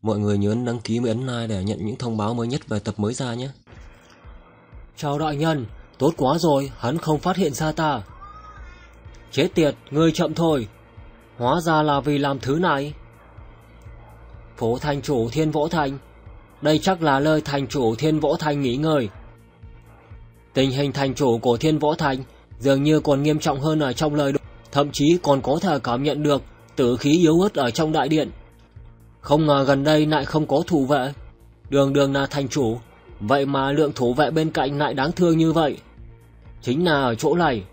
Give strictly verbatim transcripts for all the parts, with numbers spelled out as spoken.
Mọi người nhớ đăng ký và ấn like để nhận những thông báo mới nhất về tập mới ra nhé. Chào đại nhân, tốt quá rồi, hắn không phát hiện ra ta. Chết tiệt, ngươi chậm thôi. Hóa ra là vì làm thứ này. Phố thành chủ Thiên Võ Thành. Đây chắc là nơi thành chủ Thiên Võ Thành nghỉ ngơi. Tình hình thành chủ của Thiên Võ Thành dường như còn nghiêm trọng hơn ở trong lời đồn, thậm chí còn có thể cảm nhận được tử khí yếu ớt ở trong đại điện. Không ngờ gần đây lại không có thủ vệ. Đường đường là thành chủ, vậy mà lượng thủ vệ bên cạnh lại đáng thương như vậy. Chính là ở chỗ này.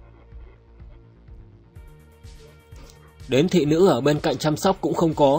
Đến thị nữ ở bên cạnh chăm sóc cũng không có.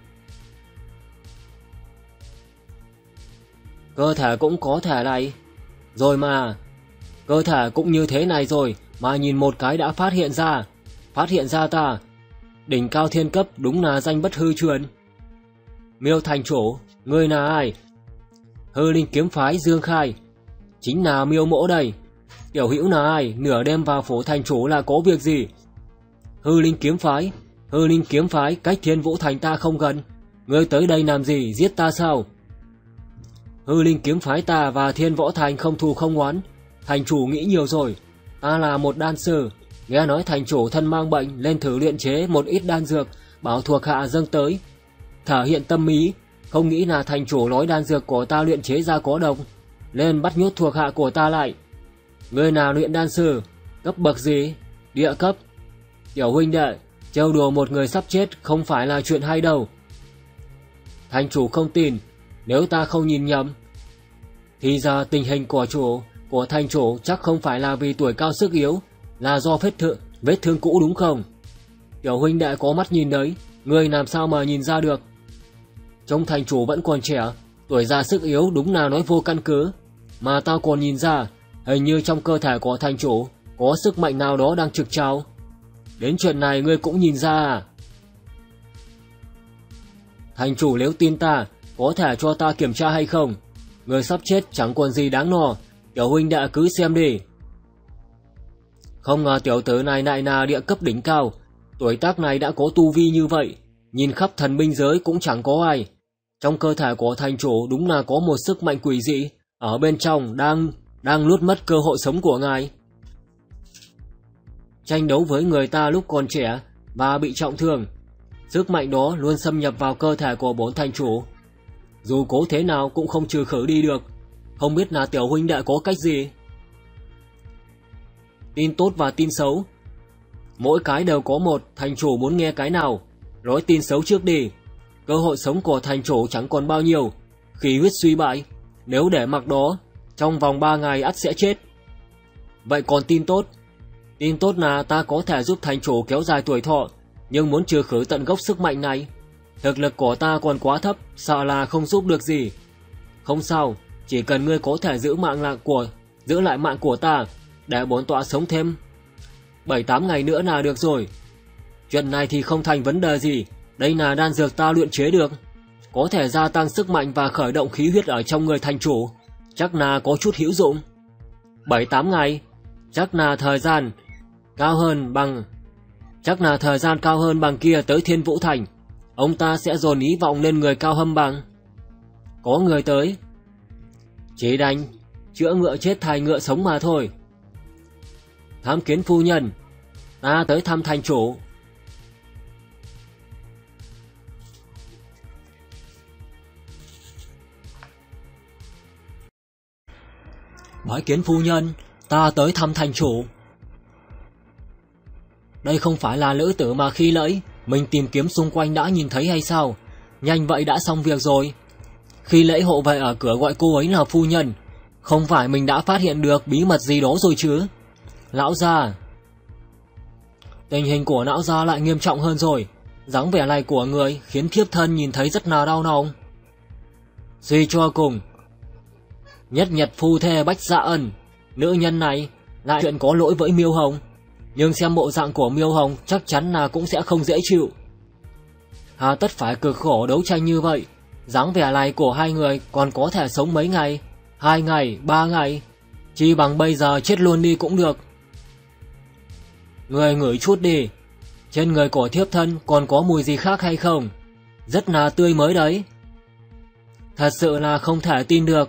Cơ thể cũng có thể này. Rồi mà, cơ thể cũng như thế này rồi mà nhìn một cái đã phát hiện ra. Phát hiện ra ta. Đỉnh cao thiên cấp đúng là danh bất hư truyền. Miêu thành chủ, ngươi là ai? Hư linh kiếm phái Dương Khai. Chính là Miêu mỗ đây. Tiểu hữu là ai? Nửa đêm vào phủ thành chủ là có việc gì? Hư linh kiếm phái. Hư linh kiếm phái cách Thiên Vũ Thành ta không gần. Ngươi tới đây làm gì? Giết ta sao? Hư linh kiếm phái ta và Thiên Võ Thành không thù không oán. Thành chủ nghĩ nhiều rồi. Ta là một đan sư. Nghe nói thành chủ thân mang bệnh lên thử luyện chế một ít đan dược, bảo thuộc hạ dâng tới, thể hiện tâm ý. Không nghĩ là thành chủ nói đan dược của ta luyện chế ra có độc, nên bắt nhốt thuộc hạ của ta lại. Ngươi nào luyện đan sư? Cấp bậc gì? Địa cấp. Tiểu huynh đệ, trêu đùa một người sắp chết không phải là chuyện hay đâu. Thành chủ không tin. Nếu ta không nhìn nhầm thì giờ tình hình của chủ của thành chủ chắc không phải là vì tuổi cao sức yếu, là do vết thương, vết thương cũ đúng không? Tiểu huynh đệ có mắt nhìn đấy, ngươi làm sao mà nhìn ra được? Trông thành chủ vẫn còn trẻ, tuổi già sức yếu đúng là nói vô căn cứ. Mà tao còn nhìn ra, hình như trong cơ thể của thành chủ có sức mạnh nào đó đang trực trao. Đến chuyện này ngươi cũng nhìn ra à? Thành chủ nếu tin ta, có thể cho ta kiểm tra hay không? Người sắp chết chẳng còn gì đáng lo, tiểu huynh đệ cứ xem đi. Không ngờ tiểu tử này lại là địa cấp đỉnh cao, tuổi tác này đã có tu vi như vậy, nhìn khắp thần binh giới cũng chẳng có ai. Trong cơ thể của thành chủ đúng là có một sức mạnh quỷ dị, ở bên trong đang đang nuốt mất cơ hội sống của ngài. Tranh đấu với người ta lúc còn trẻ và bị trọng thương, sức mạnh đó luôn xâm nhập vào cơ thể của bốn thành chủ. Dù cố thế nào cũng không trừ khử đi được. Không biết là tiểu huynh đệ có cách gì? Tin tốt và tin xấu, mỗi cái đều có một. Thành chủ muốn nghe cái nào? Nói tin xấu trước đi. Cơ hội sống của thành chủ chẳng còn bao nhiêu, khí huyết suy bại, nếu để mặc đó trong vòng ba ngày ắt sẽ chết. Vậy còn tin tốt? Tin tốt là ta có thể giúp thành chủ kéo dài tuổi thọ, nhưng muốn trừ khử tận gốc sức mạnh này, thực lực của ta còn quá thấp, sợ là không giúp được gì. Không sao, chỉ cần ngươi có thể giữ mạng lại của giữ lại mạng của ta, để bổn tọa sống thêm bảy tám ngày nữa là được rồi. Chuyện này thì không thành vấn đề gì, đây là đan dược ta luyện chế được, có thể gia tăng sức mạnh và khởi động khí huyết ở trong người thành chủ, chắc là có chút hữu dụng. Bảy tám ngày, chắc là thời gian cao hơn bằng chắc là thời gian cao hơn bằng kia tới Thiên Vũ Thành. Ông ta sẽ dồn ý vọng lên người cao hâm bằng. Có người tới, chỉ đành chữa ngựa chết thành ngựa sống mà thôi. Thám kiến phu nhân, ta tới thăm thành chủ. Bái kiến phu nhân, ta tới thăm thành chủ. Đây không phải là lữ tử mà khi nãy mình tìm kiếm xung quanh đã nhìn thấy hay sao? Nhanh vậy đã xong việc rồi. Khi nãy hộ vệ ở cửa gọi cô ấy là phu nhân, không phải mình đã phát hiện được bí mật gì đó rồi chứ? Lão gia, tình hình của lão gia lại nghiêm trọng hơn rồi. Dáng vẻ này của người khiến thiếp thân nhìn thấy rất là đau lòng. Suy cho cùng, nhất nhật phu thê Bách Dạ Ân, nữ nhân này lại chuyện có lỗi với Miêu Hồng, nhưng xem bộ dạng của Miêu Hồng chắc chắn là cũng sẽ không dễ chịu. Hà tất phải cực khổ đấu tranh như vậy. Dáng vẻ này của hai người còn có thể sống mấy ngày, hai ngày, ba ngày, chi bằng bây giờ chết luôn đi cũng được. Người ngửi chút đi, trên người của thiếp thân còn có mùi gì khác hay không? Rất là tươi mới đấy, thật sự là không thể tin được.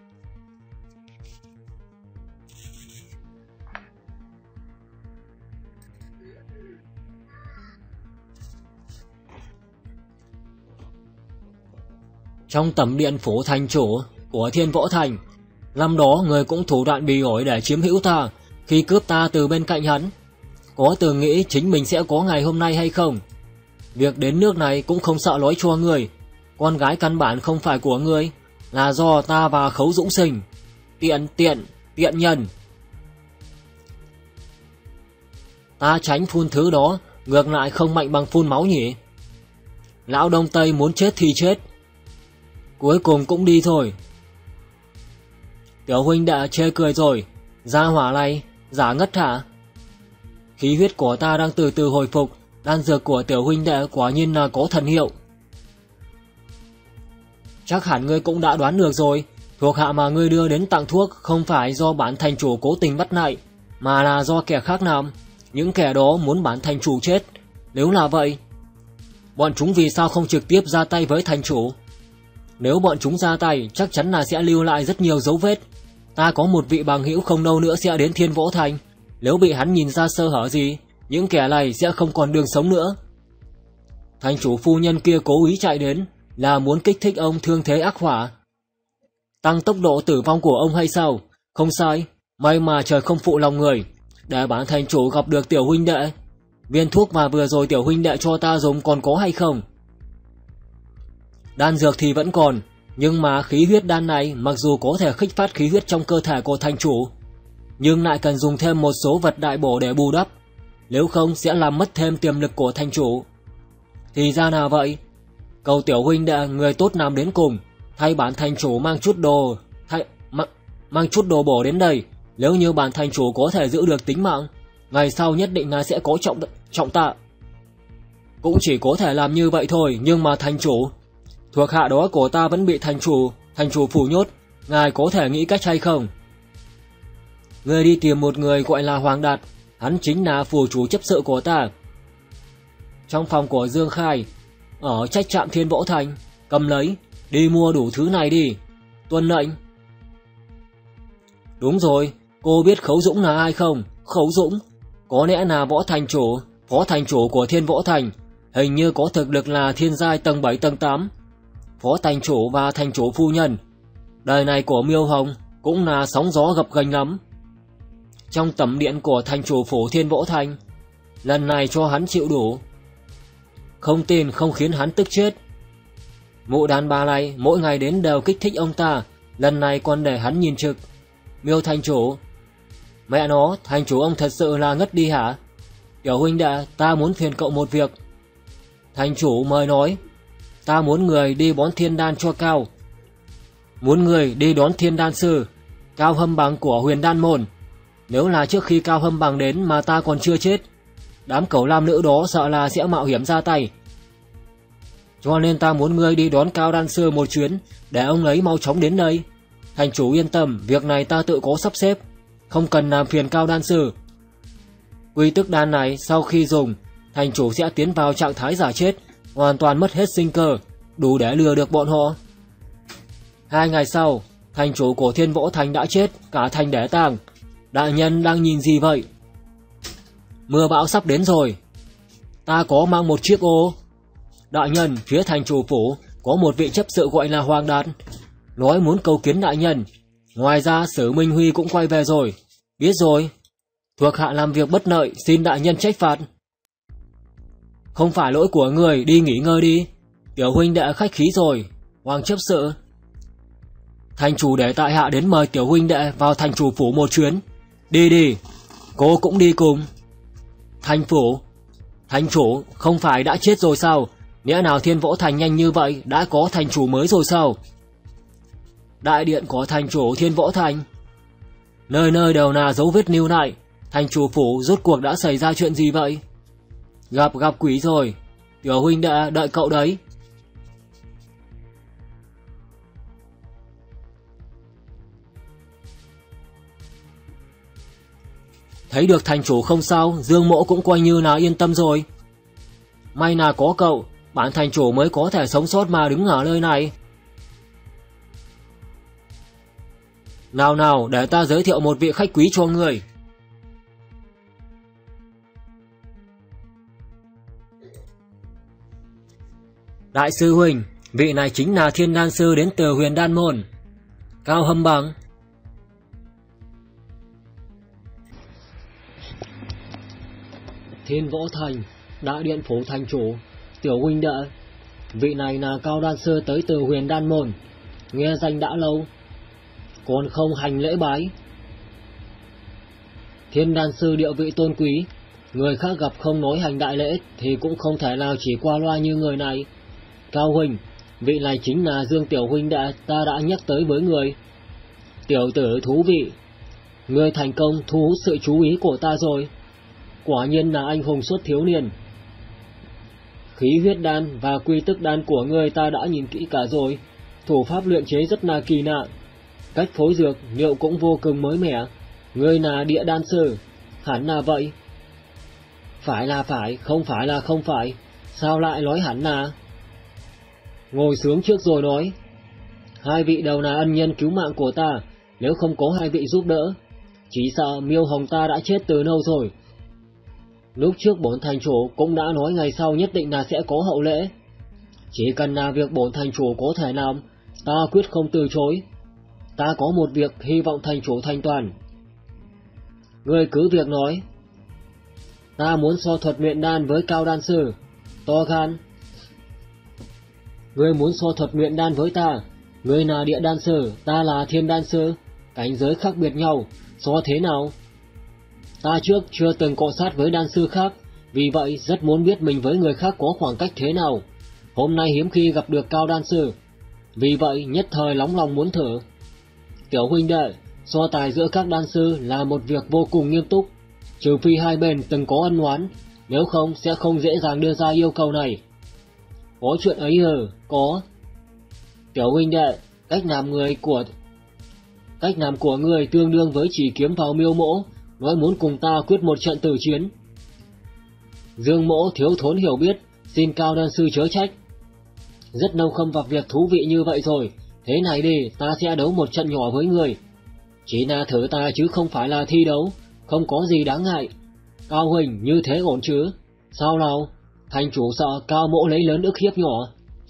Trong tẩm điện phủ thành chủ của Thiên Võ Thành, năm đó người cũng thủ đoạn bỉ ổi để chiếm hữu ta, khi cướp ta từ bên cạnh hắn. Có từng nghĩ chính mình sẽ có ngày hôm nay hay không? Việc đến nước này cũng không sợ nói cho người, con gái căn bản không phải của ngươi, là do ta và Khấu Dũng sinh. Tiện tiện tiện nhân. Ta tránh phun thứ đó, ngược lại không mạnh bằng phun máu nhỉ. Lão Đông Tây muốn chết thì chết, cuối cùng cũng đi thôi. Tiểu huynh đã chê cười rồi, gia hỏa này giả ngất hả? Khí huyết của ta đang từ từ hồi phục, đan dược của tiểu huynh đệ quả nhiên là có thần hiệu. Chắc hẳn ngươi cũng đã đoán được rồi, thuộc hạ mà ngươi đưa đến tặng thuốc không phải do bản thành chủ cố tình bắt nại, mà là do kẻ khác làm. Những kẻ đó muốn bản thành chủ chết. Nếu là vậy, bọn chúng vì sao không trực tiếp ra tay với thành chủ? Nếu bọn chúng ra tay, chắc chắn là sẽ lưu lại rất nhiều dấu vết. Ta có một vị bằng hữu không lâu nữa sẽ đến Thiên Võ Thành, nếu bị hắn nhìn ra sơ hở gì, những kẻ này sẽ không còn đường sống nữa. Thành chủ phu nhân kia cố ý chạy đến là muốn kích thích ông thương thế ác hỏa, tăng tốc độ tử vong của ông hay sao? Không sai, may mà trời không phụ lòng người, để bản thành chủ gặp được tiểu huynh đệ. Viên thuốc mà vừa rồi tiểu huynh đệ cho ta dùng còn có hay không? Đan dược thì vẫn còn, nhưng mà khí huyết đan này mặc dù có thể kích phát khí huyết trong cơ thể của thành chủ, nhưng lại cần dùng thêm một số vật đại bổ để bù đắp, nếu không sẽ làm mất thêm tiềm lực của thành chủ. Thì ra là vậy, cầu tiểu huynh đệ người tốt nam đến cùng, thay bản thành chủ mang chút đồ thay, ma, mang chút đồ bổ đến đây. Nếu như bản thành chủ có thể giữ được tính mạng, ngày sau nhất định là sẽ có trọng trọng tạ. Cũng chỉ có thể làm như vậy thôi, nhưng mà thành chủ, thuộc hạ đó của ta vẫn bị thành chủ thành chủ phủ nhốt, ngài có thể nghĩ cách hay không? Ngươi đi tìm một người gọi là Hoàng Đạt, hắn chính là phủ chủ chấp sự của ta. Trong phòng của Dương Khai, ở trách trạm Thiên Võ Thành, cầm lấy, đi mua đủ thứ này đi. Tuân lệnh. Đúng rồi, cô biết Khấu Dũng là ai không? Khấu Dũng, có lẽ là võ thành chủ, phó thành chủ của Thiên Võ Thành, hình như có thực lực là thiên giai tầng bảy tầng tám. Phó thành chủ và thành chủ phu nhân, đời này của Miêu Hồng cũng là sóng gió gập ghềnh lắm. Trong tẩm điện của thành chủ phủ Thiên Võ Thành, lần này cho hắn chịu đủ, không tin không khiến hắn tức chết. Mụ đàn bà này mỗi ngày đến đều kích thích ông ta, lần này còn để hắn nhìn trực. Miêu thành chủ, mẹ nó, thành chủ ông thật sự là ngất đi hả? Tiểu huynh đệ, ta muốn phiền cậu một việc. Thành chủ mời nói. Ta muốn người đi bón thiên đan cho Cao, muốn người đi đón thiên đan sư Cao Hâm Bằng của Huyền Đan Môn. Nếu là trước khi Cao Hâm Bằng đến mà ta còn chưa chết, đám cẩu lam nữ đó sợ là sẽ mạo hiểm ra tay. Cho nên ta muốn ngươi đi đón Cao đan sư một chuyến, để ông ấy mau chóng đến đây. Thành chủ yên tâm, việc này ta tự có sắp xếp, không cần làm phiền Cao đan sư. Quy tức đan này sau khi dùng, thành chủ sẽ tiến vào trạng thái giả chết, hoàn toàn mất hết sinh cơ, đủ để lừa được bọn họ. Hai ngày sau, thành chủ của Thiên Võ Thành đã chết, cả thành để tang. Đại nhân đang nhìn gì vậy? Mưa bão sắp đến rồi, ta có mang một chiếc ô. Đại nhân, phía thành chủ phủ có một vị chấp sự gọi là Hoàng Đạt, nói muốn cầu kiến đại nhân. Ngoài ra Sử Minh Huy cũng quay về rồi. Biết rồi, thuộc hạ làm việc bất lợi, xin đại nhân trách phạt. Không phải lỗi của người, đi nghỉ ngơi đi. Tiểu huynh đệ khách khí rồi. Hoàng chấp sự, thành chủ để tại hạ đến mời tiểu huynh đệ vào thành chủ phủ một chuyến. Đi đi, cô cũng đi cùng. Thành phủ, thành chủ không phải đã chết rồi sao? Nghĩa nào Thiên Võ Thành nhanh như vậy đã có thành chủ mới rồi sao? Đại điện có thành chủ Thiên Võ Thành, nơi nơi đều là dấu vết lưu lại. Thành chủ phủ rốt cuộc đã xảy ra chuyện gì vậy? Gặp gặp quỷ rồi. Tiểu huynh đệ đợi cậu đấy. Thấy được thành chủ không sao, Dương Mỗ cũng coi như là yên tâm rồi. May là có cậu, bản thành chủ mới có thể sống sót mà đứng ở nơi này. Nào nào, để ta giới thiệu một vị khách quý cho người. Đại sư huynh, vị này chính là Thiên Đan Sư đến từ Huyền Đan Môn, Cao Hâm Bằng. Thiên Võ Thành, Đại Điện Phủ Thành Chủ, tiểu huynh đệ, vị này là Cao Đan Sư tới từ Huyền Đan Môn, nghe danh đã lâu, còn không hành lễ bái. Thiên Đan Sư địa vị tôn quý, người khác gặp không nói hành đại lễ thì cũng không thể nào chỉ qua loa như người này. Cao huynh, vị này chính là Dương tiểu huynh đệ ta đã nhắc tới với người. Tiểu tử thú vị, người thành công thu hút sự chú ý của ta rồi. Quả nhiên là anh hùng xuất thiếu niên. Khí huyết đan và quy tức đan của ngươi ta đã nhìn kỹ cả rồi. Thủ pháp luyện chế rất là kỳ lạ, cách phối dược liệu cũng vô cùng mới mẻ. Ngươi là địa đan sư, hẳn là vậy. Phải là phải, không phải là không phải, sao lại nói hẳn là? Ngồi xuống trước rồi nói. Hai vị đều là ân nhân cứu mạng của ta, nếu không có hai vị giúp đỡ, chỉ sợ Miêu Hồng ta đã chết từ lâu rồi. Lúc trước bổn thành chủ cũng đã nói ngày sau nhất định là sẽ có hậu lễ. Chỉ cần là việc bổn thành chủ có thể làm, ta quyết không từ chối. Ta có một việc hy vọng thành chủ thành toàn. Ngươi cứ việc nói. Ta muốn so thuật luyện đan với Cao Đan Sư. To gan. Ngươi muốn so thuật luyện đan với ta. Ngươi là địa đan sư, ta là thiên đan sư, cảnh giới khác biệt nhau, so thế nào? Ta trước chưa từng cọ sát với đan sư khác, vì vậy rất muốn biết mình với người khác có khoảng cách thế nào. Hôm nay hiếm khi gặp được Cao Đan Sư, vì vậy nhất thời nóng lòng muốn thử. Tiểu huynh đệ, so tài giữa các đan sư là một việc vô cùng nghiêm túc, trừ phi hai bên từng có ân oán, nếu không sẽ không dễ dàng đưa ra yêu cầu này. Có chuyện ấy hừ, có. Tiểu huynh đệ, cách làm người của cách làm của người tương đương với chỉ kiếm vào Miêu Mỗ, nói muốn cùng ta quyết một trận tử chiến. Dương Mỗ thiếu thốn hiểu biết, xin Cao Đan Sư chớ trách. Rất lâu không gặp việc thú vị như vậy rồi, thế này đi, ta sẽ đấu một trận nhỏ với người. Chỉ là thử tài chứ không phải là thi đấu, không có gì đáng ngại. Cao huynh như thế ổn chứ? Sao nào? Thành chủ sợ Cao Mỗ lấy lớn ức hiếp nhỏ.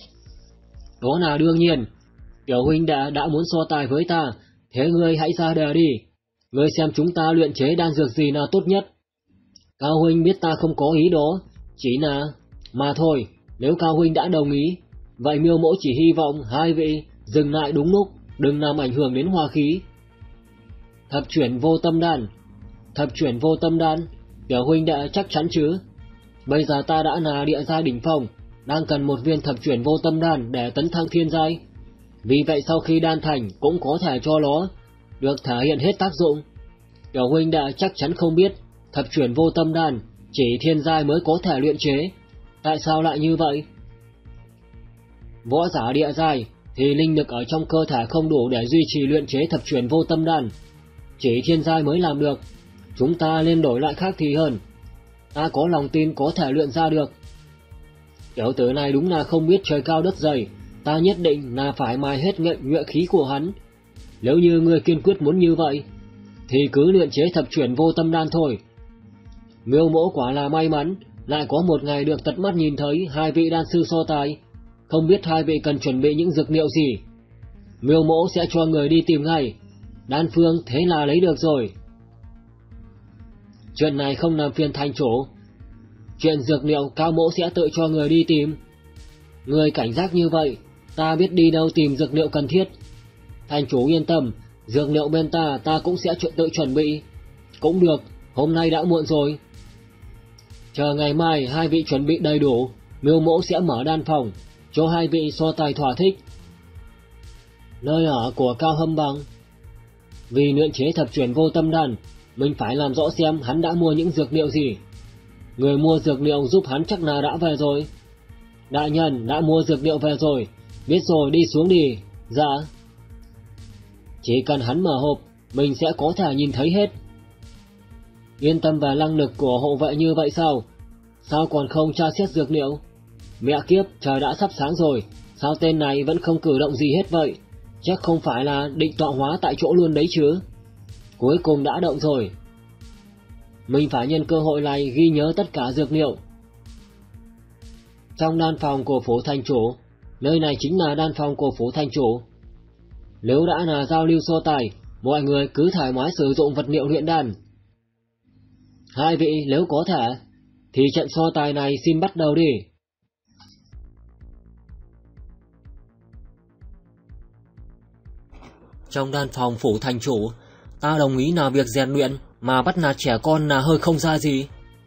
Đó là đương nhiên. Tiểu huynh đã đã muốn so tài với ta, thế ngươi hãy ra đề đi. Ngươi xem chúng ta luyện chế đan dược gì là tốt nhất. Cao huynh biết ta không có ý đó, chỉ là... Mà thôi, nếu Cao huynh đã đồng ý, vậy Miêu Mỗ chỉ hy vọng hai vị dừng lại đúng lúc, đừng làm ảnh hưởng đến hòa khí. Thập chuyển vô tâm đan. Thập chuyển vô tâm đan, tiểu huynh đã chắc chắn chứ? Bây giờ ta đã là địa giai đỉnh phong, đang cần một viên thập chuyển vô tâm đan để tấn thăng thiên giai. Vì vậy sau khi đan thành cũng có thể cho nó được thể hiện hết tác dụng. Tiểu huynh đã chắc chắn không biết, thập chuyển vô tâm đan chỉ thiên giai mới có thể luyện chế. Tại sao lại như vậy? Võ giả địa giai thì linh lực ở trong cơ thể không đủ để duy trì luyện chế thập chuyển vô tâm đan, chỉ thiên giai mới làm được. Chúng ta nên đổi lại khác thì hơn. Ta có lòng tin có thể luyện ra được. Tiểu tử này đúng là không biết trời cao đất dày, ta nhất định là phải mài hết nghệ nhuệ khí của hắn. Nếu như ngươi kiên quyết muốn như vậy, thì cứ luyện chế thập chuyển vô tâm đan thôi. Miêu Mỗ quả là may mắn, lại có một ngày được tận mắt nhìn thấy hai vị đan sư so tài. Không biết hai vị cần chuẩn bị những dược liệu gì. Miêu Mỗ sẽ cho người đi tìm ngay. Đan phương thế là lấy được rồi. Chuyện này không làm phiền thành chủ. Chuyện dược liệu Cao Mỗ sẽ tự cho người đi tìm. Người cảnh giác như vậy, ta biết đi đâu tìm dược liệu cần thiết. Thành chủ yên tâm, dược liệu bên ta ta cũng sẽ tự chuẩn bị. Cũng được, hôm nay đã muộn rồi. Chờ ngày mai hai vị chuẩn bị đầy đủ, Miêu Mỗ sẽ mở đan phòng, cho hai vị so tài thỏa thích. Nơi ở của Cao Hâm Bằng. Vì luyện chế thập chuyển vô tâm đan, mình phải làm rõ xem hắn đã mua những dược liệu gì. Người mua dược liệu giúp hắn chắc là đã về rồi. Đại nhân đã mua dược liệu về rồi, biết rồi, đi xuống đi. Dạ. Chỉ cần hắn mở hộp, mình sẽ có thể nhìn thấy hết. Yên tâm về năng lực của hộ vệ như vậy sao? Sao còn không tra xét dược liệu? Mẹ kiếp, trời đã sắp sáng rồi, sao tên này vẫn không cử động gì hết vậy? Chắc không phải là định tọa hóa tại chỗ luôn đấy chứ. Cuối cùng đã động rồi. Mình phải nhân cơ hội này ghi nhớ tất cả dược liệu. Trong đan phòng của phủ thành chủ, nơi này chính là đan phòng của phủ thành chủ. Nếu đã là giao lưu so tài, mọi người cứ thoải mái sử dụng vật liệu luyện đan. Hai vị nếu có thể, thì trận so tài này xin bắt đầu đi. Trong đan phòng phủ thành chủ, ta đồng ý là việc rèn luyện mà bắt nạt trẻ con là hơi không ra gì.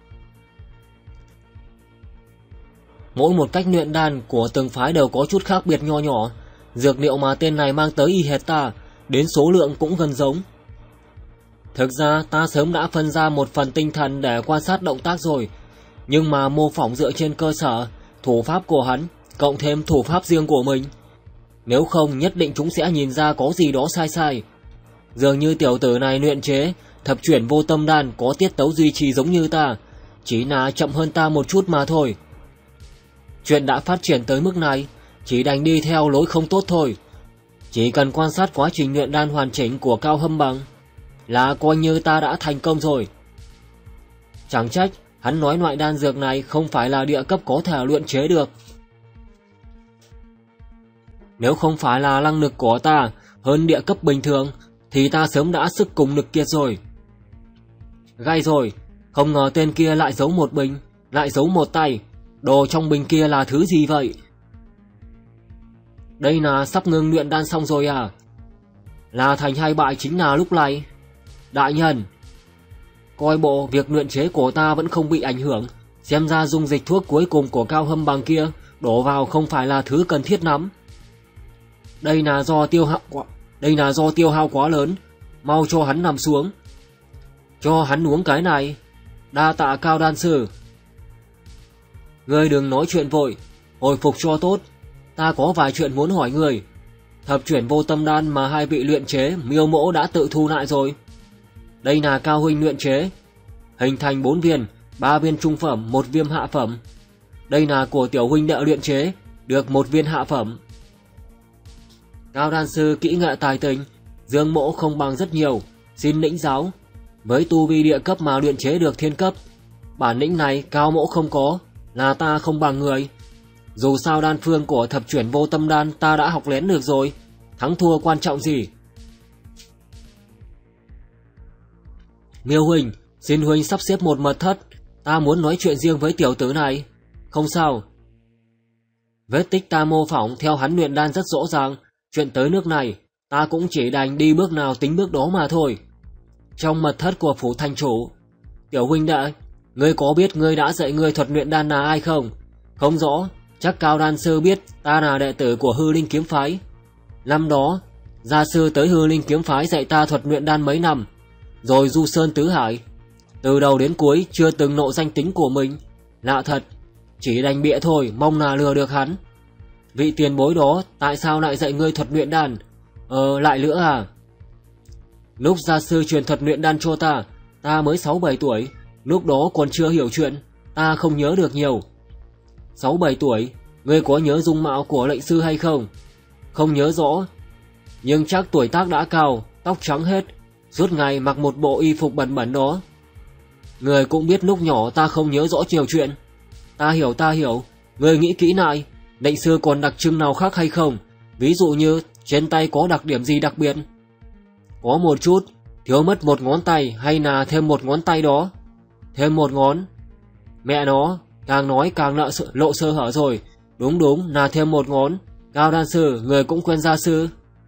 Mỗi một cách luyện đan của từng phái đều có chút khác biệt nho nhỏ. Dược liệu mà tên này mang tới y hệt ta, đến số lượng cũng gần giống. Thực ra ta sớm đã phân ra một phần tinh thần để quan sát động tác rồi, nhưng mà mô phỏng dựa trên cơ sở thủ pháp của hắn, cộng thêm thủ pháp riêng của mình. Nếu không nhất định chúng sẽ nhìn ra có gì đó sai sai. Dường như tiểu tử này luyện chế thập chuyển vô tâm đan có tiết tấu duy trì giống như ta, chỉ là chậm hơn ta một chút mà thôi. Chuyện đã phát triển tới mức này, chỉ đành đi theo lối không tốt thôi. Chỉ cần quan sát quá trình luyện đan hoàn chỉnh của Cao Hâm Bằng là coi như ta đã thành công rồi. Chẳng trách hắn nói loại đan dược này không phải là địa cấp có thể luyện chế được. Nếu không phải là năng lực của ta hơn địa cấp bình thường, thì ta sớm đã sức cùng lực kiệt rồi. Gay rồi, không ngờ tên kia lại giấu một bình, lại giấu một tay. Đồ trong bình kia là thứ gì vậy? Đây là sắp ngừng luyện đan xong rồi à? Là thành hay bại chính là lúc này. Đại nhân, coi bộ việc luyện chế của ta vẫn không bị ảnh hưởng. Xem ra dung dịch thuốc cuối cùng của Cao Hâm Bằng kia đổ vào không phải là thứ cần thiết lắm. Đây là do tiêu hao quá, đây là do tiêu hao quá lớn. Mau cho hắn nằm xuống. Cho hắn uống cái này. Đa tạ Cao đan sư. Ngươi đừng nói chuyện vội, hồi phục cho tốt. Ta có vài chuyện muốn hỏi người. Thập chuyển vô tâm đan mà hai vị luyện chế miêu mỗ đã tự thu lại rồi. Đây là Cao huynh luyện chế, hình thành bốn viên, ba viên trung phẩm, một viên hạ phẩm. Đây là của tiểu huynh đệ luyện chế, được một viên hạ phẩm. Cao đan sư kỹ nghệ tài tình, Dương mỗ không bằng rất nhiều, xin lĩnh giáo. Với tu vi địa cấp mà luyện chế được thiên cấp, bản lĩnh này Cao mỗ không có, là ta không bằng người. Dù sao đan phương của thập chuyển vô tâm đan ta đã học lén được rồi, thắng thua quan trọng gì. Miêu huynh, xin huynh sắp xếp một mật thất, ta muốn nói chuyện riêng với tiểu tử này. Không sao. Vết tích ta mô phỏng theo hắn luyện đan rất rõ ràng, chuyện tới nước này ta cũng chỉ đành đi bước nào tính bước đó mà thôi. Trong mật thất của phủ thành chủ, tiểu huynh đệ, ngươi có biết ngươi đã dạy ngươi thuật luyện đan là ai không? Không rõ, chắc Cao đan sư biết ta là đệ tử của Hư Linh kiếm phái. Năm đó, gia sư tới Hư Linh kiếm phái dạy ta thuật luyện đan mấy năm, rồi du sơn tứ hải, từ đầu đến cuối chưa từng lộ danh tính của mình. Lạ thật, chỉ đành bịa thôi, mong là lừa được hắn. Vị tiền bối đó tại sao lại dạy ngươi thuật luyện đan? Ờ, lại nữa à? Lúc gia sư truyền thuật luyện đan cho ta, ta mới sáu bảy tuổi, lúc đó còn chưa hiểu chuyện, ta không nhớ được nhiều. Sáu bảy tuổi, ngươi có nhớ dung mạo của lệnh sư hay không? Không nhớ rõ, nhưng chắc tuổi tác đã cao, tóc trắng hết, suốt ngày mặc một bộ y phục bẩn bẩn đó. Người cũng biết lúc nhỏ ta không nhớ rõ nhiều chuyện. Ta hiểu ta hiểu, ngươi nghĩ kỹ lại, lệnh sư còn đặc trưng nào khác hay không? Ví dụ như trên tay có đặc điểm gì đặc biệt? Có một chút, thiếu mất một ngón tay hay là thêm một ngón tay đó? Thêm một ngón. Mẹ nó, càng nói càng lộ, lộ sơ hở rồi. Đúng đúng là thêm một ngón. Cao đan sư, người cũng quen gia sư?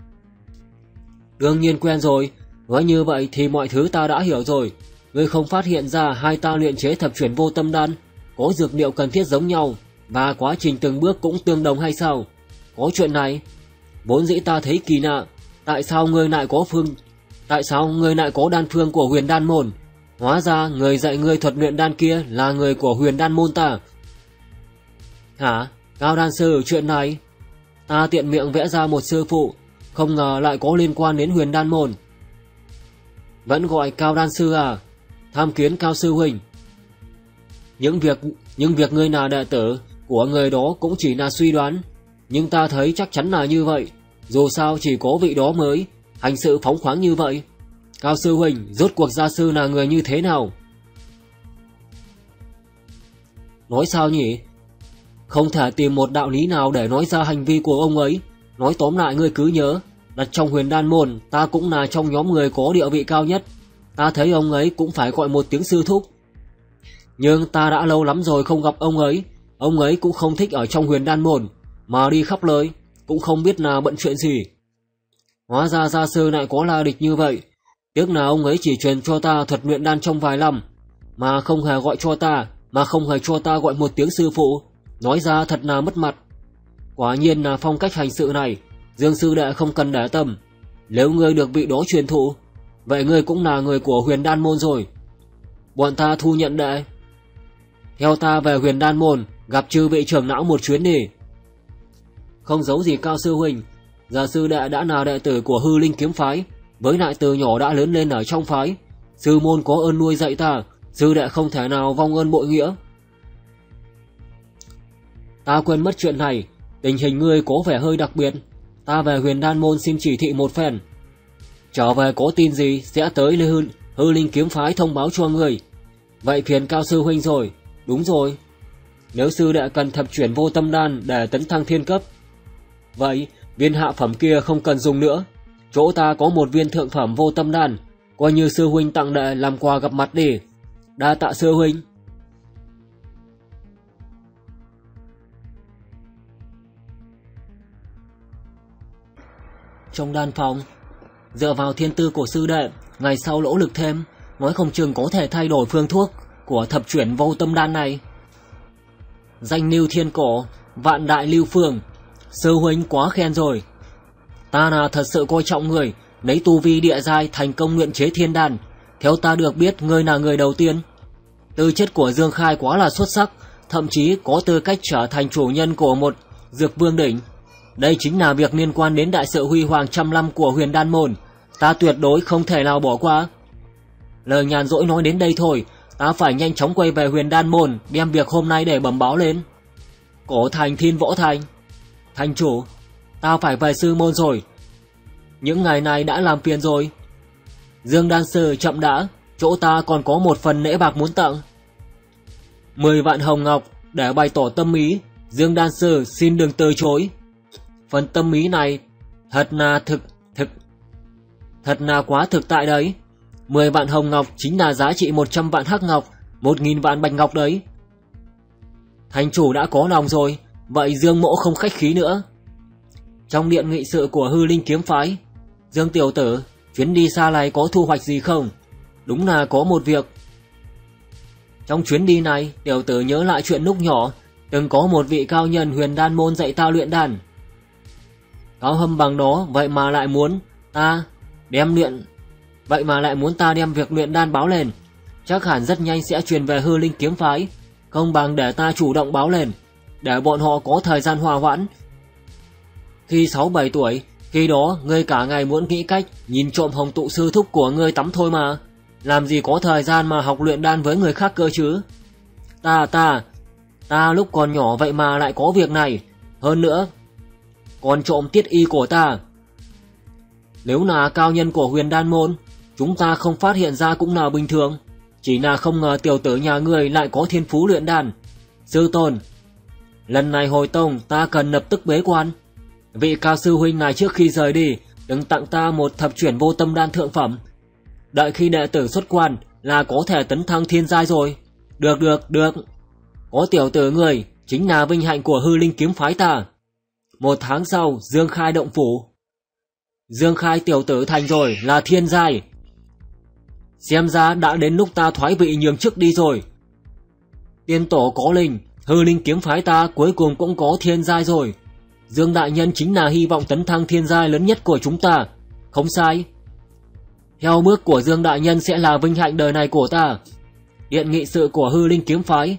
Đương nhiên quen rồi. Nói như vậy thì mọi thứ ta đã hiểu rồi. Ngươi không phát hiện ra hai ta luyện chế thập chuyển vô tâm đan có dược liệu cần thiết giống nhau, và quá trình từng bước cũng tương đồng hay sao? Có chuyện này. Vốn dĩ ta thấy kỳ lạ, tại sao ngươi lại có phương Tại sao ngươi lại có đan phương của Huyền Đan môn? Hóa ra người dạy ngươi thuật luyện đan kia là người của Huyền Đan môn ta. Hả? Cao đan sư, chuyện này ta tiện miệng vẽ ra một sư phụ, không ngờ lại có liên quan đến Huyền Đan môn. Vẫn gọi Cao đan sư à? Tham kiến Cao sư huynh. Những việc những việc ngươi là đệ tử của người đó cũng chỉ là suy đoán, nhưng ta thấy chắc chắn là như vậy. Dù sao chỉ có vị đó mới hành sự phóng khoáng như vậy. Cao sư huynh, rốt cuộc gia sư là người như thế nào? Nói sao nhỉ? Không thể tìm một đạo lý nào để nói ra hành vi của ông ấy. Nói tóm lại, ngươi cứ nhớ, đặt trong Huyền Đan môn, ta cũng là trong nhóm người có địa vị cao nhất. Ta thấy ông ấy cũng phải gọi một tiếng sư thúc. Nhưng ta đã lâu lắm rồi không gặp ông ấy. Ông ấy cũng không thích ở trong Huyền Đan môn, mà đi khắp nơi, cũng không biết là bận chuyện gì. Hóa ra gia sư lại có la địch như vậy. Tiếc là ông ấy chỉ truyền cho ta thuật luyện đan trong vài năm, mà không hề gọi cho ta, mà không hề cho ta gọi một tiếng sư phụ. Nói ra thật là mất mặt. Quả nhiên là phong cách hành sự này, Dương sư đệ không cần để tâm. Nếu ngươi được vị đó truyền thụ, vậy ngươi cũng là người của Huyền Đan môn rồi. Bọn ta thu nhận đệ. Theo ta về Huyền Đan môn, gặp chư vị trưởng lão một chuyến đi. Không giấu gì Cao sư huynh, gia sư đệ đã là đệ tử của Hư Linh kiếm phái, với lại từ nhỏ đã lớn lên ở trong phái. Sư môn có ơn nuôi dạy ta, sư đệ không thể nào vong ơn bội nghĩa. Ta quên mất chuyện này, tình hình ngươi có vẻ hơi đặc biệt. Ta về Huyền Đan môn xin chỉ thị một phen. Trở về có tin gì sẽ tới Hư, Hư Linh kiếm phái thông báo cho ngươi. Vậy phiền Cao sư huynh rồi. Đúng rồi, nếu sư đệ cần thập chuyển vô tâm đan để tấn thăng thiên cấp, vậy viên hạ phẩm kia không cần dùng nữa. Chỗ ta có một viên thượng phẩm vô tâm đan, coi như sư huynh tặng đệ làm quà gặp mặt đi. Đa tạ sư huynh. Trong đan phòng, dựa vào thiên tư của sư đệ, ngày sau nỗ lực thêm, nói không chừng có thể thay đổi phương thuốc của thập chuyển vô tâm đan này. Danh lưu thiên cổ, vạn đại lưu phương, sư huynh quá khen rồi. Ta là thật sự coi trọng người, lấy tu vi địa giai thành công luyện chế thiên đan. Theo ta được biết, ngươi là người đầu tiên. Tư chất của Dương Khai quá là xuất sắc, thậm chí có tư cách trở thành chủ nhân của một dược vương đỉnh. Đây chính là việc liên quan đến đại sự huy hoàng trăm năm của Huyền Đan môn, ta tuyệt đối không thể nào bỏ qua. Lời nhàn rỗi nói đến đây thôi, ta phải nhanh chóng quay về Huyền Đan môn, đem việc hôm nay để bẩm báo lên. Cổ thành Thiên Võ Thành. Thành chủ, ta phải về sư môn rồi. Những ngày này đã làm phiền rồi. Dương đan sư chậm đã, chỗ ta còn có một phần lễ bạc muốn tặng. Mười vạn hồng ngọc để bày tỏ tâm ý, Dương đan sư xin đừng từ chối. Phần tâm ý này thật là thực thực thật là quá thực tại đấy. Mười vạn hồng ngọc chính là giá trị một trăm vạn hắc ngọc, một nghìn vạn bạch ngọc đấy. Thành chủ đã có lòng rồi, vậy Dương mỗ không khách khí nữa. Trong điện nghị sự của Hư Linh kiếm phái. Dương tiểu tử, chuyến đi xa này có thu hoạch gì không? Đúng là có một việc. Trong chuyến đi này, tiểu tử nhớ lại chuyện lúc nhỏ, từng có một vị cao nhân Huyền Đan môn dạy ta luyện đan. Cao hâm bằng đó, vậy mà lại muốn ta đem luyện Vậy mà lại muốn ta đem việc luyện đan báo lên. Chắc hẳn rất nhanh sẽ truyền về Hư Linh kiếm phái, không bằng để ta chủ động báo lên, để bọn họ có thời gian hòa hoãn. Khi sáu bảy tuổi, khi đó ngươi cả ngày muốn nghĩ cách nhìn trộm hồng tụ sư thúc của ngươi tắm thôi mà, làm gì có thời gian mà học luyện đan với người khác cơ chứ. Ta ta Ta lúc còn nhỏ vậy mà lại có việc này, hơn nữa còn trộm tiết y của ta. Nếu là cao nhân của Huyền Đan môn, chúng ta không phát hiện ra cũng là bình thường. Chỉ là không ngờ tiểu tử nhà ngươi lại có thiên phú luyện đan. Sư tôn, lần này hồi tông ta cần lập tức bế quan. Vị Cao sư huynh này trước khi rời đi, đừng tặng ta một thập chuyển vô tâm đan thượng phẩm. Đợi khi đệ tử xuất quan là có thể tấn thăng thiên giai rồi. Được được được, có tiểu tử người chính là vinh hạnh của Hư Linh kiếm phái ta. Một tháng sau, Dương Khai động phủ. Dương Khai tiểu tử thành rồi, là thiên giai. Xem ra đã đến lúc ta thoái vị nhường chức đi rồi. Tiên tổ có linh, Hư Linh kiếm phái ta cuối cùng cũng có thiên giai rồi. Dương đại nhân chính là hy vọng tấn thăng thiên giai lớn nhất của chúng ta. Không sai. Theo bước của Dương đại nhân sẽ là vinh hạnh đời này của ta. Điện nghị sự của Hư Linh kiếm phái.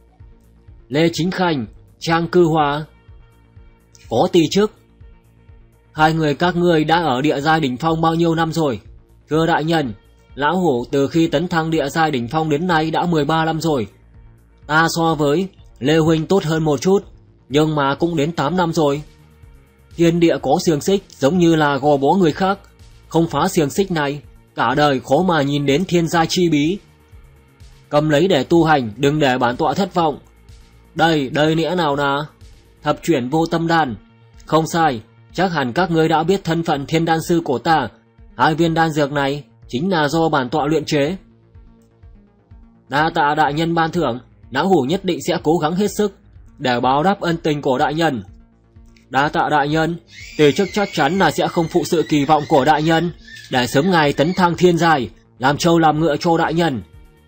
Lê Chính Khanh, Trang Cư Hòa. Có tỳ chức. Hai người các ngươi đã ở địa giai đỉnh phong bao nhiêu năm rồi? Thưa đại nhân, lão hủ từ khi tấn thăng địa giai đỉnh phong đến nay đã mười ba năm rồi. Ta so với Lê huynh tốt hơn một chút, nhưng mà cũng đến tám năm rồi. Thiên địa có xiềng xích giống như là gò bó người khác, không phá xiềng xích này, cả đời khó mà nhìn đến thiên giai chi bí. Cầm lấy để tu hành, đừng để bản tọa thất vọng. Đây, đây nghĩa nào nà? Thập chuyển vô tâm đan. Không sai, chắc hẳn các ngươi đã biết thân phận thiên đan sư của ta. Hai viên đan dược này chính là do bản tọa luyện chế. Đa tạ đại nhân ban thưởng, não hủ nhất định sẽ cố gắng hết sức để báo đáp ân tình của đại nhân. Đa tạ đại nhân, từ chức chắc chắn là sẽ không phụ sự kỳ vọng của đại nhân, để sớm ngày tấn thăng thiên giai, làm trâu làm ngựa cho đại nhân.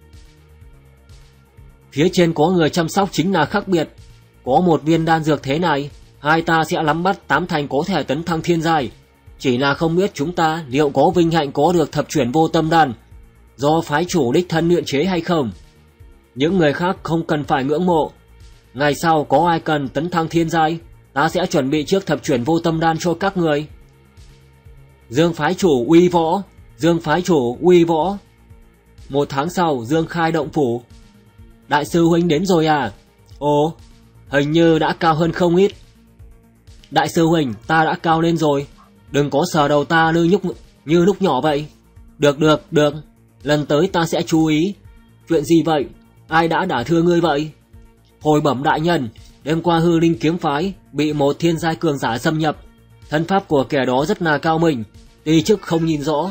Phía trên có người chăm sóc chính là khác biệt. Có một viên đan dược thế này, hai ta sẽ nắm bắt tám thành có thể tấn thăng thiên giai. Chỉ là không biết chúng ta liệu có vinh hạnh có được thập chuyển vô tâm đan do phái chủ đích thân luyện chế hay không. Những người khác không cần phải ngưỡng mộ. Ngày sau có ai cần tấn thăng thiên giai, ta sẽ chuẩn bị trước thập chuyển vô tâm đan cho các người. Dương phái chủ uy võ, Dương phái chủ uy võ. Một tháng sau, Dương khai động phủ. Đại sư huynh đến rồi à? Ồ, hình như đã cao hơn không ít. Đại sư huynh, ta đã cao lên rồi, đừng có sờ đầu ta như nhúc như lúc nhỏ vậy. Được được được, lần tới ta sẽ chú ý. Chuyện gì vậy? Ai đã đả thương ngươi vậy? Hồi bẩm đại nhân, đêm qua hư linh kiếm phái bị một thiên giai cường giả xâm nhập. Thân pháp của kẻ đó rất là cao minh, tuy chức không nhìn rõ.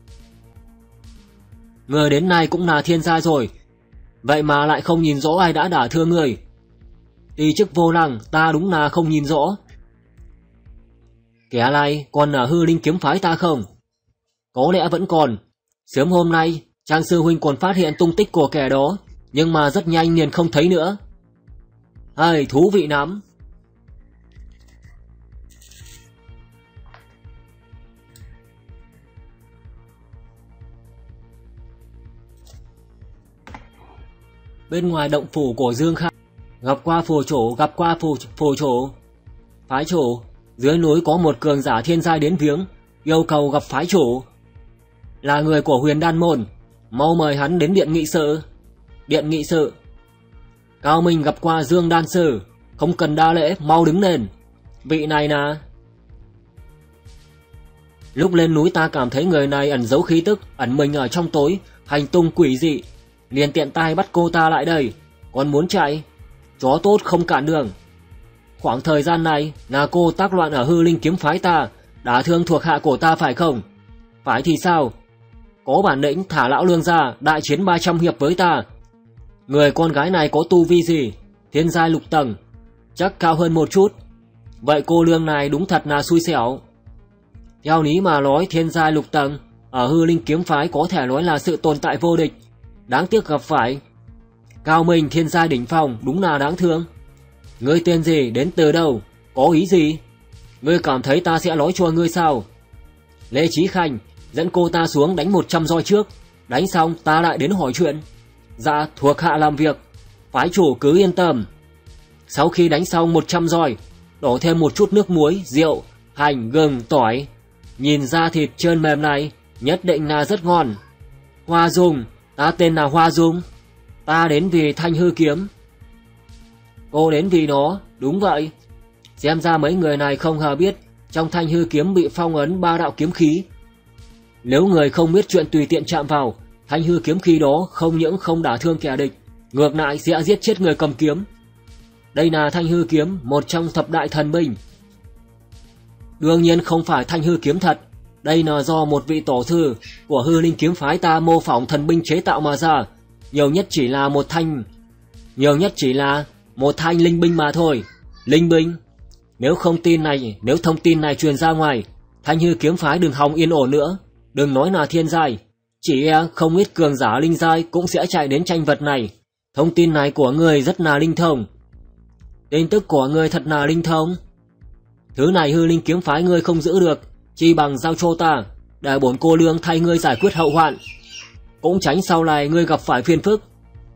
Người đến nay cũng là thiên giai rồi, vậy mà lại không nhìn rõ ai đã đả thương người. Tuy chức vô năng, ta đúng là không nhìn rõ. Kẻ này còn ở hư linh kiếm phái ta không? Có lẽ vẫn còn. Sớm hôm nay, Trang sư huynh còn phát hiện tung tích của kẻ đó, nhưng mà rất nhanh liền không thấy nữa. Ai, thú vị lắm. Bên ngoài động phủ của Dương Khai, gặp qua phù chủ, gặp qua phù, phù chủ. Phái chủ, dưới núi có một cường giả thiên giai đến viếng, yêu cầu gặp phái chủ. Là người của Huyền Đan môn, mau mời hắn đến điện nghị sự. Điện nghị sự. Cao Minh gặp qua Dương đan sư, không cần đa lễ, mau đứng lên. Vị này là... Lúc lên núi ta cảm thấy người này ẩn giấu khí tức, ẩn mình ở trong tối, hành tung quỷ dị, liền tiện tay bắt cô ta lại đây. Còn muốn chạy, chó tốt không cản đường. Khoảng thời gian này là cô tác loạn ở hư linh kiếm phái ta, đả thương thuộc hạ của ta phải không? Phải thì sao? Có bản lĩnh thả lão lương ra, đại chiến ba trăm hiệp với ta. Người con gái này có tu vi gì? Thiên giai lục tầng, chắc cao hơn một chút. Vậy cô lương này đúng thật là xui xẻo. Theo lý mà nói, thiên giai lục tầng ở hư linh kiếm phái có thể nói là sự tồn tại vô địch. Đáng tiếc gặp phải Cao Minh thiên giai đỉnh phong, đúng là đáng thương. Ngươi tên gì, đến từ đâu, có ý gì? Ngươi cảm thấy ta sẽ nói cho ngươi sao? Lê Chí Khanh, dẫn cô ta xuống đánh một trăm roi trước, đánh xong ta lại đến hỏi chuyện. Dạ, thuộc hạ làm việc, phái chủ cứ yên tâm. Sau khi đánh xong một trăm roi, đổ thêm một chút nước muối, rượu, hành, gừng, tỏi. Nhìn ra thịt trơn mềm này, nhất định là rất ngon. Hoa Dung, ta tên là Hoa Dung. Ta đến vì thanh hư kiếm. Cô đến vì nó, đúng vậy. Xem ra mấy người này không hề biết trong thanh hư kiếm bị phong ấn ba đạo kiếm khí. Nếu người không biết chuyện tùy tiện chạm vào, thanh hư kiếm khí đó không những không đả thương kẻ địch, ngược lại sẽ giết chết người cầm kiếm. Đây là thanh hư kiếm, một trong thập đại thần binh. Đương nhiên không phải thanh hư kiếm thật, đây là do một vị tổ thư của hư linh kiếm phái ta mô phỏng thần binh chế tạo mà ra. Nhiều nhất chỉ là một thanh Nhiều nhất chỉ là một thanh linh binh mà thôi. Linh binh. Nếu không tin này, nếu thông tin này truyền ra ngoài, thanh hư kiếm phái đừng hòng yên ổn nữa. Đừng nói là thiên giai, chỉ e không ít cường giả linh giai cũng sẽ chạy đến tranh vật này. Thông tin này của người rất là linh thông. Tin tức của người thật là linh thông. Thứ này hư linh kiếm phái ngươi không giữ được, chi bằng giao cho ta, để bổn cô lương thay ngươi giải quyết hậu hoạn, cũng tránh sau này ngươi gặp phải phiền phức.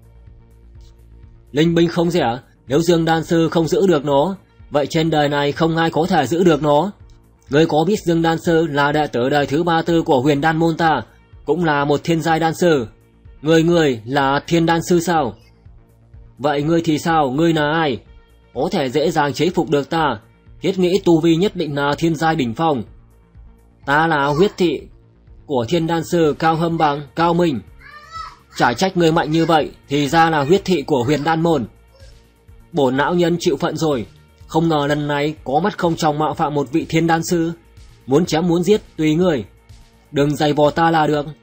Linh binh không rẻ, nếu Dương đan sư không giữ được nó, vậy trên đời này không ai có thể giữ được nó. Ngươi có biết Dương đan sư là đệ tử đời thứ ba tư của Huyền Đan môn ta, cũng là một thiên giai đan sư. Ngươi ngươi là thiên đan sư sao? Vậy ngươi thì sao? Ngươi là ai? Có thể dễ dàng chế phục được ta? thiết nghĩ tu vi nhất định là thiên giai đỉnh phong. Ta là huyết thị của thiên đan sư Cao Hâm Bằng, Cao Minh. Chả trách người mạnh như vậy, thì ra là huyết thị của huyền đan môn. Bổn lão nhân chịu phận rồi, không ngờ lần này có mắt không tròng mạo phạm một vị thiên đan sư. Muốn chém muốn giết tùy người, đừng giày vò ta là được.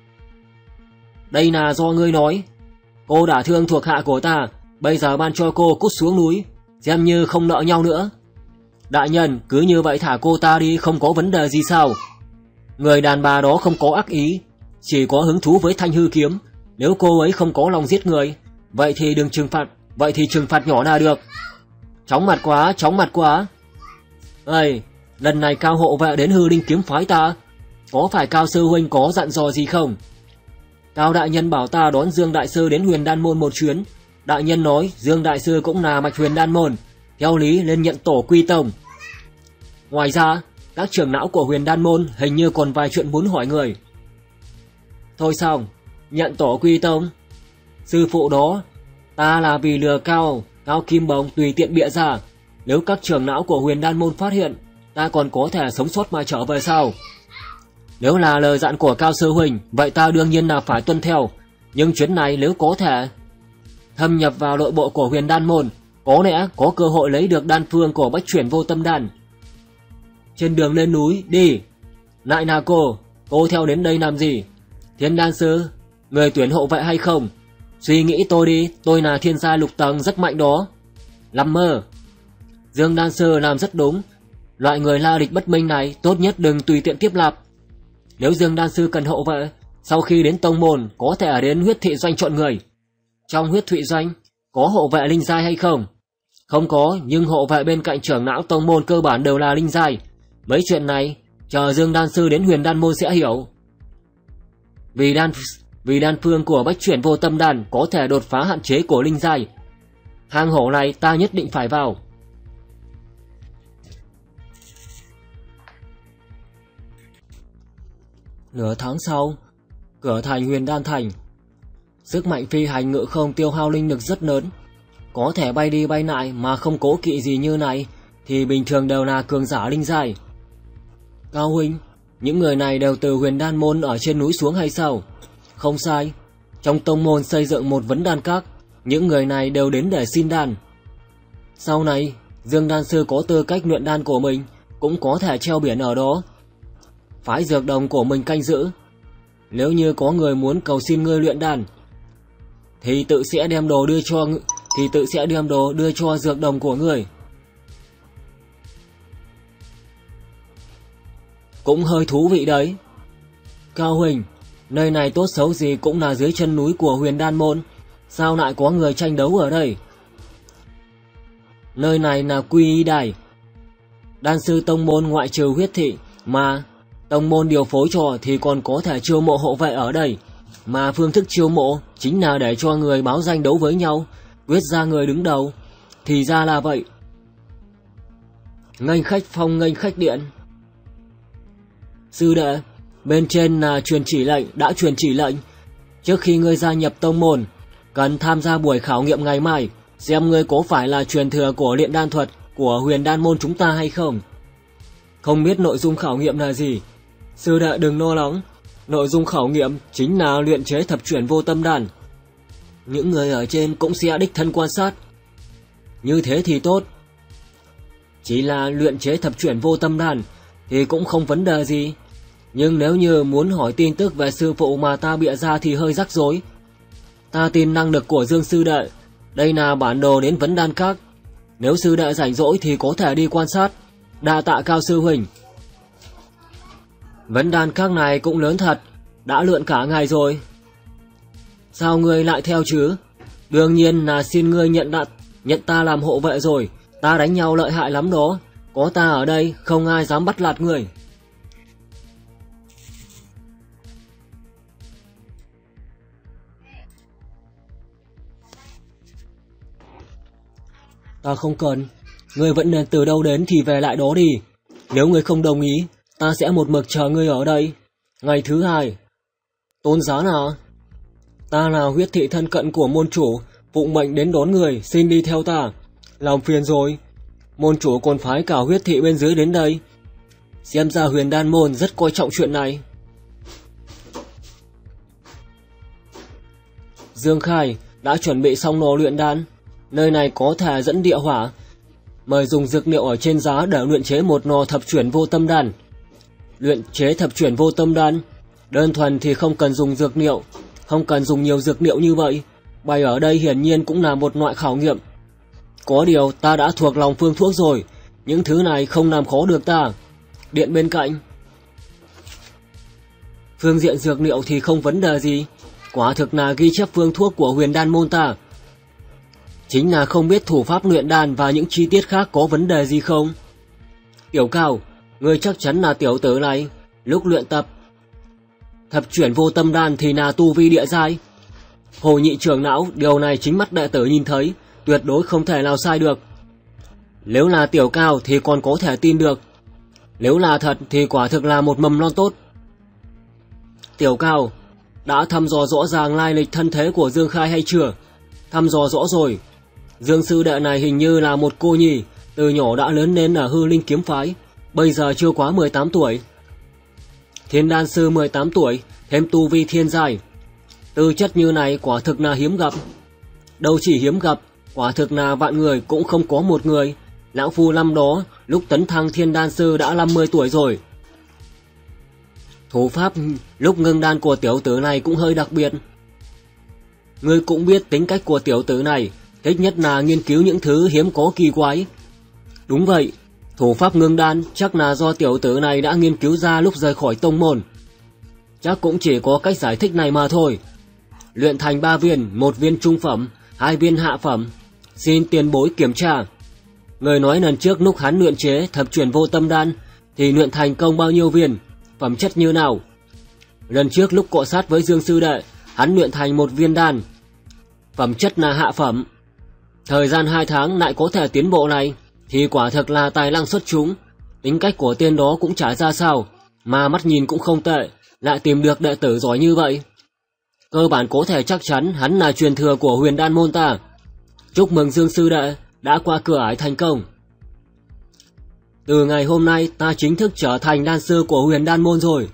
Đây là do ngươi nói. Cô đả thương thuộc hạ của ta, bây giờ ban cho cô cút xuống núi, xem như không nợ nhau nữa. Đại nhân, cứ như vậy thả cô ta đi, không có vấn đề gì sao? Người đàn bà đó không có ác ý, chỉ có hứng thú với thanh hư kiếm. Nếu cô ấy không có lòng giết người, vậy thì đừng trừng phạt, vậy thì trừng phạt nhỏ là được. Chóng mặt quá, chóng mặt quá. Ây, lần này Cao hộ vệ đến hư linh kiếm phái ta, có phải Cao sư huynh có dặn dò gì không? Cao đại nhân bảo ta đón Dương đại sư đến huyền đan môn một chuyến. Đại nhân nói Dương đại sư cũng là mạch huyền đan môn, theo lý lên nhận tổ quy tông. Ngoài ra, các trưởng lão của huyền đan môn hình như còn vài chuyện muốn hỏi người. Thôi xong, nhận tổ quy tông. Sư phụ đó, ta là vì lừa Cao, Cao Kim Bồng tùy tiện bịa ra. Nếu các trưởng lão của huyền đan môn phát hiện, ta còn có thể sống sót mà trở về sao? Nếu là lời dặn của Cao sư huynh, vậy ta đương nhiên là phải tuân theo. Nhưng chuyến này nếu có thể thâm nhập vào nội bộ của huyền đan môn, có lẽ có cơ hội lấy được đan phương của bách chuyển vô tâm đan. Trên đường lên núi, đi. Lại là cô, cô theo đến đây làm gì? Thiên đan sư, người tuyển hộ vệ hay không? Suy nghĩ tôi đi, tôi là thiên gia lục tầng rất mạnh đó. Nằm mơ. Dương đan sư làm rất đúng. Loại người la địch bất minh này tốt nhất đừng tùy tiện tiếp lạp. Nếu Dương đan sư cần hộ vệ, sau khi đến tông môn có thể đến huyết thị doanh chọn người. Trong huyết thị doanh có hộ vệ linh giai hay không? Không có, nhưng hộ vệ bên cạnh trưởng lão tông môn cơ bản đều là linh giai. Mấy chuyện này chờ Dương đan sư đến huyền đan môn sẽ hiểu. Vì đan vì đan phương của bách chuyển vô tâm đan có thể đột phá hạn chế của linh giai. Hang hổ này ta nhất định phải vào. Nửa tháng sau, cửa thành huyền đan thành. Sức mạnh phi hành ngự không tiêu hao linh lực rất lớn. Có thể bay đi bay lại mà không cố kỵ gì như này thì bình thường đều là cường giả linh giai. Cao huynh, những người này đều từ huyền đan môn ở trên núi xuống hay sao? Không sai, trong tông môn xây dựng một vấn đan các, những người này đều đến để xin đan. Sau này, Dương đan sư có tư cách luyện đan của mình, cũng có thể treo biển ở đó. Phái dược đồng của mình canh giữ. Nếu như có người muốn cầu xin ngươi luyện đan, thì tự sẽ đem đồ đưa cho thì tự sẽ đem đồ đưa cho dược đồng của ngươi. Cũng hơi thú vị đấy. Cao huynh, nơi này tốt xấu gì cũng là dưới chân núi của huyền đan môn, sao lại có người tranh đấu ở đây? Nơi này là quy y đài. Đan sư tông môn ngoại trừ huyết thị mà tông môn điều phối cho thì còn có thể chiêu mộ hộ vệ ở đây. Mà phương thức chiêu mộ chính là để cho người báo danh đấu với nhau, quyết ra người đứng đầu. Thì ra là vậy. Nghênh khách phong nghênh khách điện. Sư đệ, bên trên là truyền chỉ lệnh, đã truyền chỉ lệnh. Trước khi ngươi gia nhập tông môn, cần tham gia buổi khảo nghiệm ngày mai, xem ngươi có phải là truyền thừa của luyện đan thuật của huyền đan môn chúng ta hay không. Không biết nội dung khảo nghiệm là gì? Sư đệ đừng lo lắng, nội dung khảo nghiệm chính là luyện chế thập chuyển vô tâm đan. Những người ở trên cũng sẽ đích thân quan sát. Như thế thì tốt. Chỉ là luyện chế thập chuyển vô tâm đan thì cũng không vấn đề gì. Nhưng nếu như muốn hỏi tin tức về sư phụ mà ta bịa ra thì hơi rắc rối. Ta tin năng lực của Dương sư đệ. Đây là bản đồ đến vấn đan các. Nếu sư đệ rảnh rỗi thì có thể đi quan sát. Đa tạ Cao sư huynh. Vấn đan các này cũng lớn thật, đã lượn cả ngày rồi. Sao ngươi lại theo chứ? Đương nhiên là xin ngươi nhận đặt, nhận ta làm hộ vệ rồi. Ta đánh nhau lợi hại lắm đó. Có ta ở đây không ai dám bắt lạt ngươi. Ta không cần. Ngươi vẫn nên từ đâu đến thì về lại đó đi. Nếu ngươi không đồng ý, ta sẽ một mực chờ ngươi ở đây. Ngày thứ hai. Tôn giá nào? Ta là huyết thị thân cận của môn chủ, phụng mệnh đến đón người, xin đi theo ta. Làm phiền rồi. môn chủ còn phái cả huyết thị bên dưới đến đây. Xem ra Huyền Đan môn rất coi trọng chuyện này. Dương Khai đã chuẩn bị xong nồi luyện đan. Nơi này có thể dẫn địa hỏa. Mời dùng dược liệu ở trên giá để luyện chế một nò thập chuyển vô tâm đan. Luyện chế thập chuyển vô tâm đan đơn thuần thì không cần dùng dược liệu, không cần dùng nhiều dược liệu như vậy. Bày ở đây hiển nhiên cũng là một loại khảo nghiệm. Có điều ta đã thuộc lòng phương thuốc rồi, những thứ này không làm khó được ta. Điện bên cạnh. Phương diện dược liệu thì không vấn đề gì, quả thực là ghi chép phương thuốc của Huyền Đan môn ta. Chính là không biết thủ pháp luyện đan và những chi tiết khác có vấn đề gì không. Tiểu Cao, ngươi chắc chắn là tiểu tử này lúc luyện tập thập chuyển vô tâm đan thì là tu vi địa giai. Hồ nhị trưởng lão, điều này chính mắt đệ tử nhìn thấy, tuyệt đối không thể nào sai được. Nếu là Tiểu Cao thì còn có thể tin được, nếu là thật thì quả thực là một mầm non tốt. Tiểu Cao, đã thăm dò rõ ràng lai lịch thân thế của Dương Khai hay chưa? Thăm dò rõ rồi. Dương sư đệ này hình như là một cô nhi, từ nhỏ đã lớn lên ở Hư Linh kiếm phái, bây giờ chưa quá mười tám tuổi. Thiên đan sư mười tám tuổi, thêm tu vi thiên giai. Tư chất như này quả thực là hiếm gặp. Đâu chỉ hiếm gặp, quả thực là vạn người cũng không có một người. Lão phu năm đó, lúc tấn thăng thiên đan sư đã năm mươi tuổi rồi. Thủ pháp lúc ngưng đan của tiểu tử này cũng hơi đặc biệt. Ngươi cũng biết tính cách của tiểu tử này, thích nhất là nghiên cứu những thứ hiếm có kỳ quái. Đúng vậy, thủ pháp ngưng đan chắc là do tiểu tử này đã nghiên cứu ra lúc rời khỏi tông môn. Chắc cũng chỉ có cách giải thích này mà thôi. Luyện thành ba viên, một viên trung phẩm, hai viên hạ phẩm. Xin tiền bối kiểm tra. Người nói lần trước lúc hắn luyện chế thập chuyển vô tâm đan thì luyện thành công bao nhiêu viên, phẩm chất như nào? Lần trước lúc cọ sát với Dương sư đệ, hắn luyện thành một viên đan, phẩm chất là hạ phẩm. Thời gian hai tháng lại có thể tiến bộ này thì quả thực là tài năng xuất chúng. Tính cách của tên đó cũng chả ra sao, mà mắt nhìn cũng không tệ, lại tìm được đệ tử giỏi như vậy. Cơ bản có thể chắc chắn hắn là truyền thừa của Huyền Đan môn ta. Chúc mừng Dương sư đệ đã qua cửa ải thành công. Từ ngày hôm nay ta chính thức trở thành đan sư của Huyền Đan môn rồi.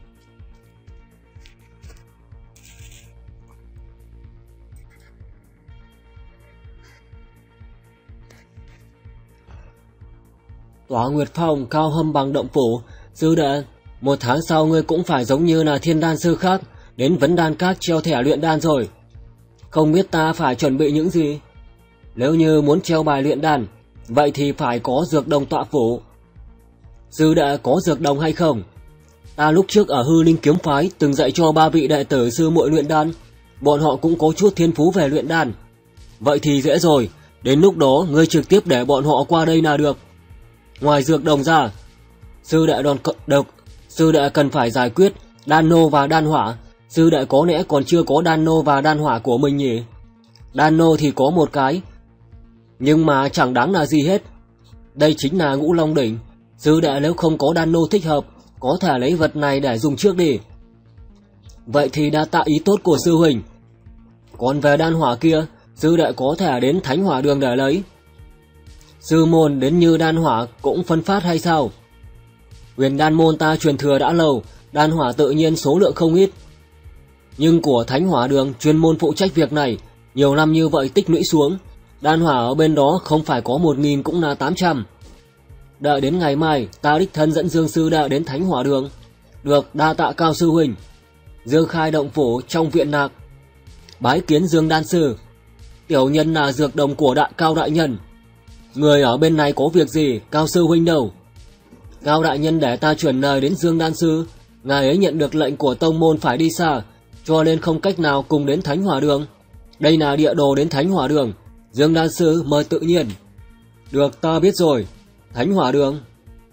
Tỏa Nguyệt Phong cao hâm bằng động phủ. Sư đệ, một tháng sau ngươi cũng phải giống như là thiên đan sư khác, đến vấn đan các treo thẻ luyện đan rồi. Không biết ta phải chuẩn bị những gì? Nếu như muốn treo bài luyện đan, vậy thì phải có dược đồng tọa phủ. Sư đệ có dược đồng hay không? Ta lúc trước ở Hư Linh kiếm phái từng dạy cho ba vị đệ tử sư muội luyện đan, bọn họ cũng có chút thiên phú về luyện đan. Vậy thì dễ rồi, đến lúc đó ngươi trực tiếp để bọn họ qua đây là được. Ngoài dược đồng ra, sư đệ đòn độc, sư đệ cần phải giải quyết đan nô và đan hỏa. Sư đệ có lẽ còn chưa có đan nô và đan hỏa của mình nhỉ? Đan nô thì có một cái, nhưng mà chẳng đáng là gì hết. Đây chính là Ngũ Long đỉnh. Sư đệ nếu không có đan nô thích hợp, có thể lấy vật này để dùng trước đi. Vậy thì đã tạ ý tốt của sư huynh. Còn về đan hỏa kia, sư đệ có thể đến Thánh Hỏa Đường để lấy. Sư môn đến như đan hỏa cũng phân phát hay sao? Huyền Đan môn ta truyền thừa đã lâu, đan hỏa tự nhiên số lượng không ít. Nhưng của Thánh Hỏa Đường chuyên môn phụ trách việc này, nhiều năm như vậy tích lũy xuống, đan hỏa ở bên đó không phải có một nghìn cũng là tám trăm. Đợi đến ngày mai, ta đích thân dẫn Dương sư đệ đến Thánh Hỏa Đường. Được, đa tạ Cao sư huynh. Dương Khai động phủ trong viện lạc. Bái kiến Dương đan sư. Tiểu nhân là dược đồng của đại Cao đại nhân. Người ở bên này có việc gì, Cao sư huynh đâu? Cao đại nhân để ta chuyển lời đến Dương đan sư, ngài ấy nhận được lệnh của tông môn phải đi xa, cho nên không cách nào cùng đến Thánh Hỏa Đường. Đây là địa đồ đến Thánh Hỏa Đường, Dương đan sư mời tự nhiên. Được, ta biết rồi. Thánh Hỏa Đường.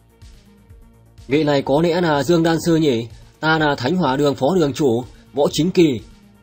Vị này có lẽ là Dương đan sư nhỉ? Ta là Thánh Hỏa Đường phó đường chủ Võ Chính Kỳ.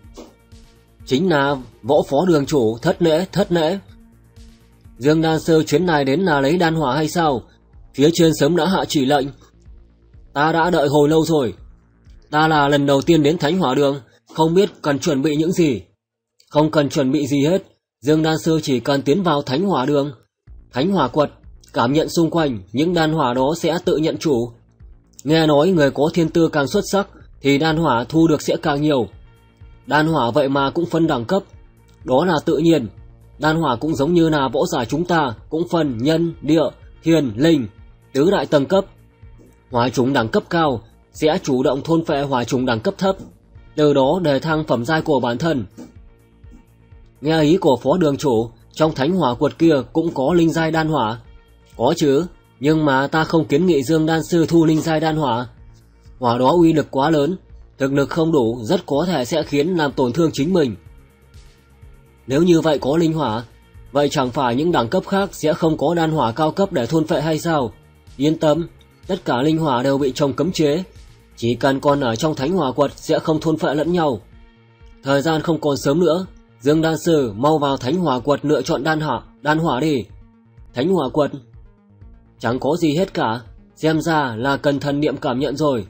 Chính là Võ phó đường chủ, thất lễ thất lễ. Dương đan sư chuyến này đến là lấy đan hỏa hay sao? Phía trên sớm đã hạ chỉ lệnh. Ta đã đợi hồi lâu rồi. Ta là lần đầu tiên đến Thánh Hỏa Đường, không biết cần chuẩn bị những gì. Không cần chuẩn bị gì hết. Dương đan sư chỉ cần tiến vào Thánh Hỏa Đường, Thánh Hỏa Quật, cảm nhận xung quanh, những đan hỏa đó sẽ tự nhận chủ. Nghe nói người có thiên tư càng xuất sắc thì đan hỏa thu được sẽ càng nhiều. Đan hỏa vậy mà cũng phân đẳng cấp, đó là tự nhiên. Đan hỏa cũng giống như là võ giả chúng ta, cũng phân nhân, địa, thiên, linh, tứ đại tầng cấp. Hỏa trùng đẳng cấp cao sẽ chủ động thôn phệ hỏa trùng đẳng cấp thấp, từ đó đề thăng phẩm giai của bản thân. Nghe ý của phó đường chủ, trong thánh hỏa quật kia cũng có linh giai đan hỏa. Có chứ, nhưng mà ta không kiến nghị Dương đan sư thu linh giai đan hỏa. Hỏa đó uy lực quá lớn, thực lực không đủ rất có thể sẽ khiến làm tổn thương chính mình. Nếu như vậy có linh hỏa, vậy chẳng phải những đẳng cấp khác sẽ không có đan hỏa cao cấp để thôn phệ hay sao? Yên tâm, tất cả linh hỏa đều bị trồng cấm chế, chỉ cần còn ở trong thánh hỏa quật sẽ không thôn phệ lẫn nhau. Thời gian không còn sớm nữa, Dương đan sư mau vào thánh hỏa quật lựa chọn đan hỏa, đan hỏa đi. Thánh hỏa quật chẳng có gì hết cả, xem ra là cần thần niệm cảm nhận rồi.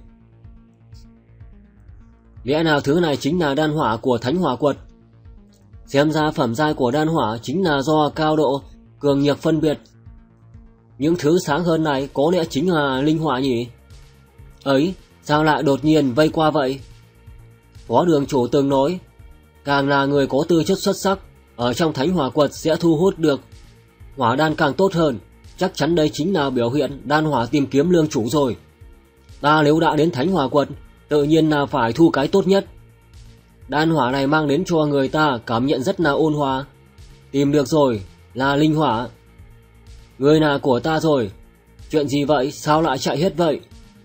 Lẽ nào thứ này chính là đan hỏa của thánh hỏa quật? Xem ra phẩm giai của đan hỏa chính là do cao độ cường nhược phân biệt. Những thứ sáng hơn này có lẽ chính là linh hỏa nhỉ? Ấy, sao lại đột nhiên vây qua vậy? Phó đường chủ từng nói, càng là người có tư chất xuất sắc, ở trong thánh hỏa quật sẽ thu hút được hỏa đan càng tốt hơn. Chắc chắn đây chính là biểu hiện đan hỏa tìm kiếm lương chủ rồi. Ta nếu đã đến thánh hỏa quật, tự nhiên là phải thu cái tốt nhất. Đan hỏa này mang đến cho người ta cảm nhận rất là ôn hòa. Tìm được rồi, là linh hỏa. Người là của ta rồi. Chuyện gì vậy, sao lại chạy hết vậy?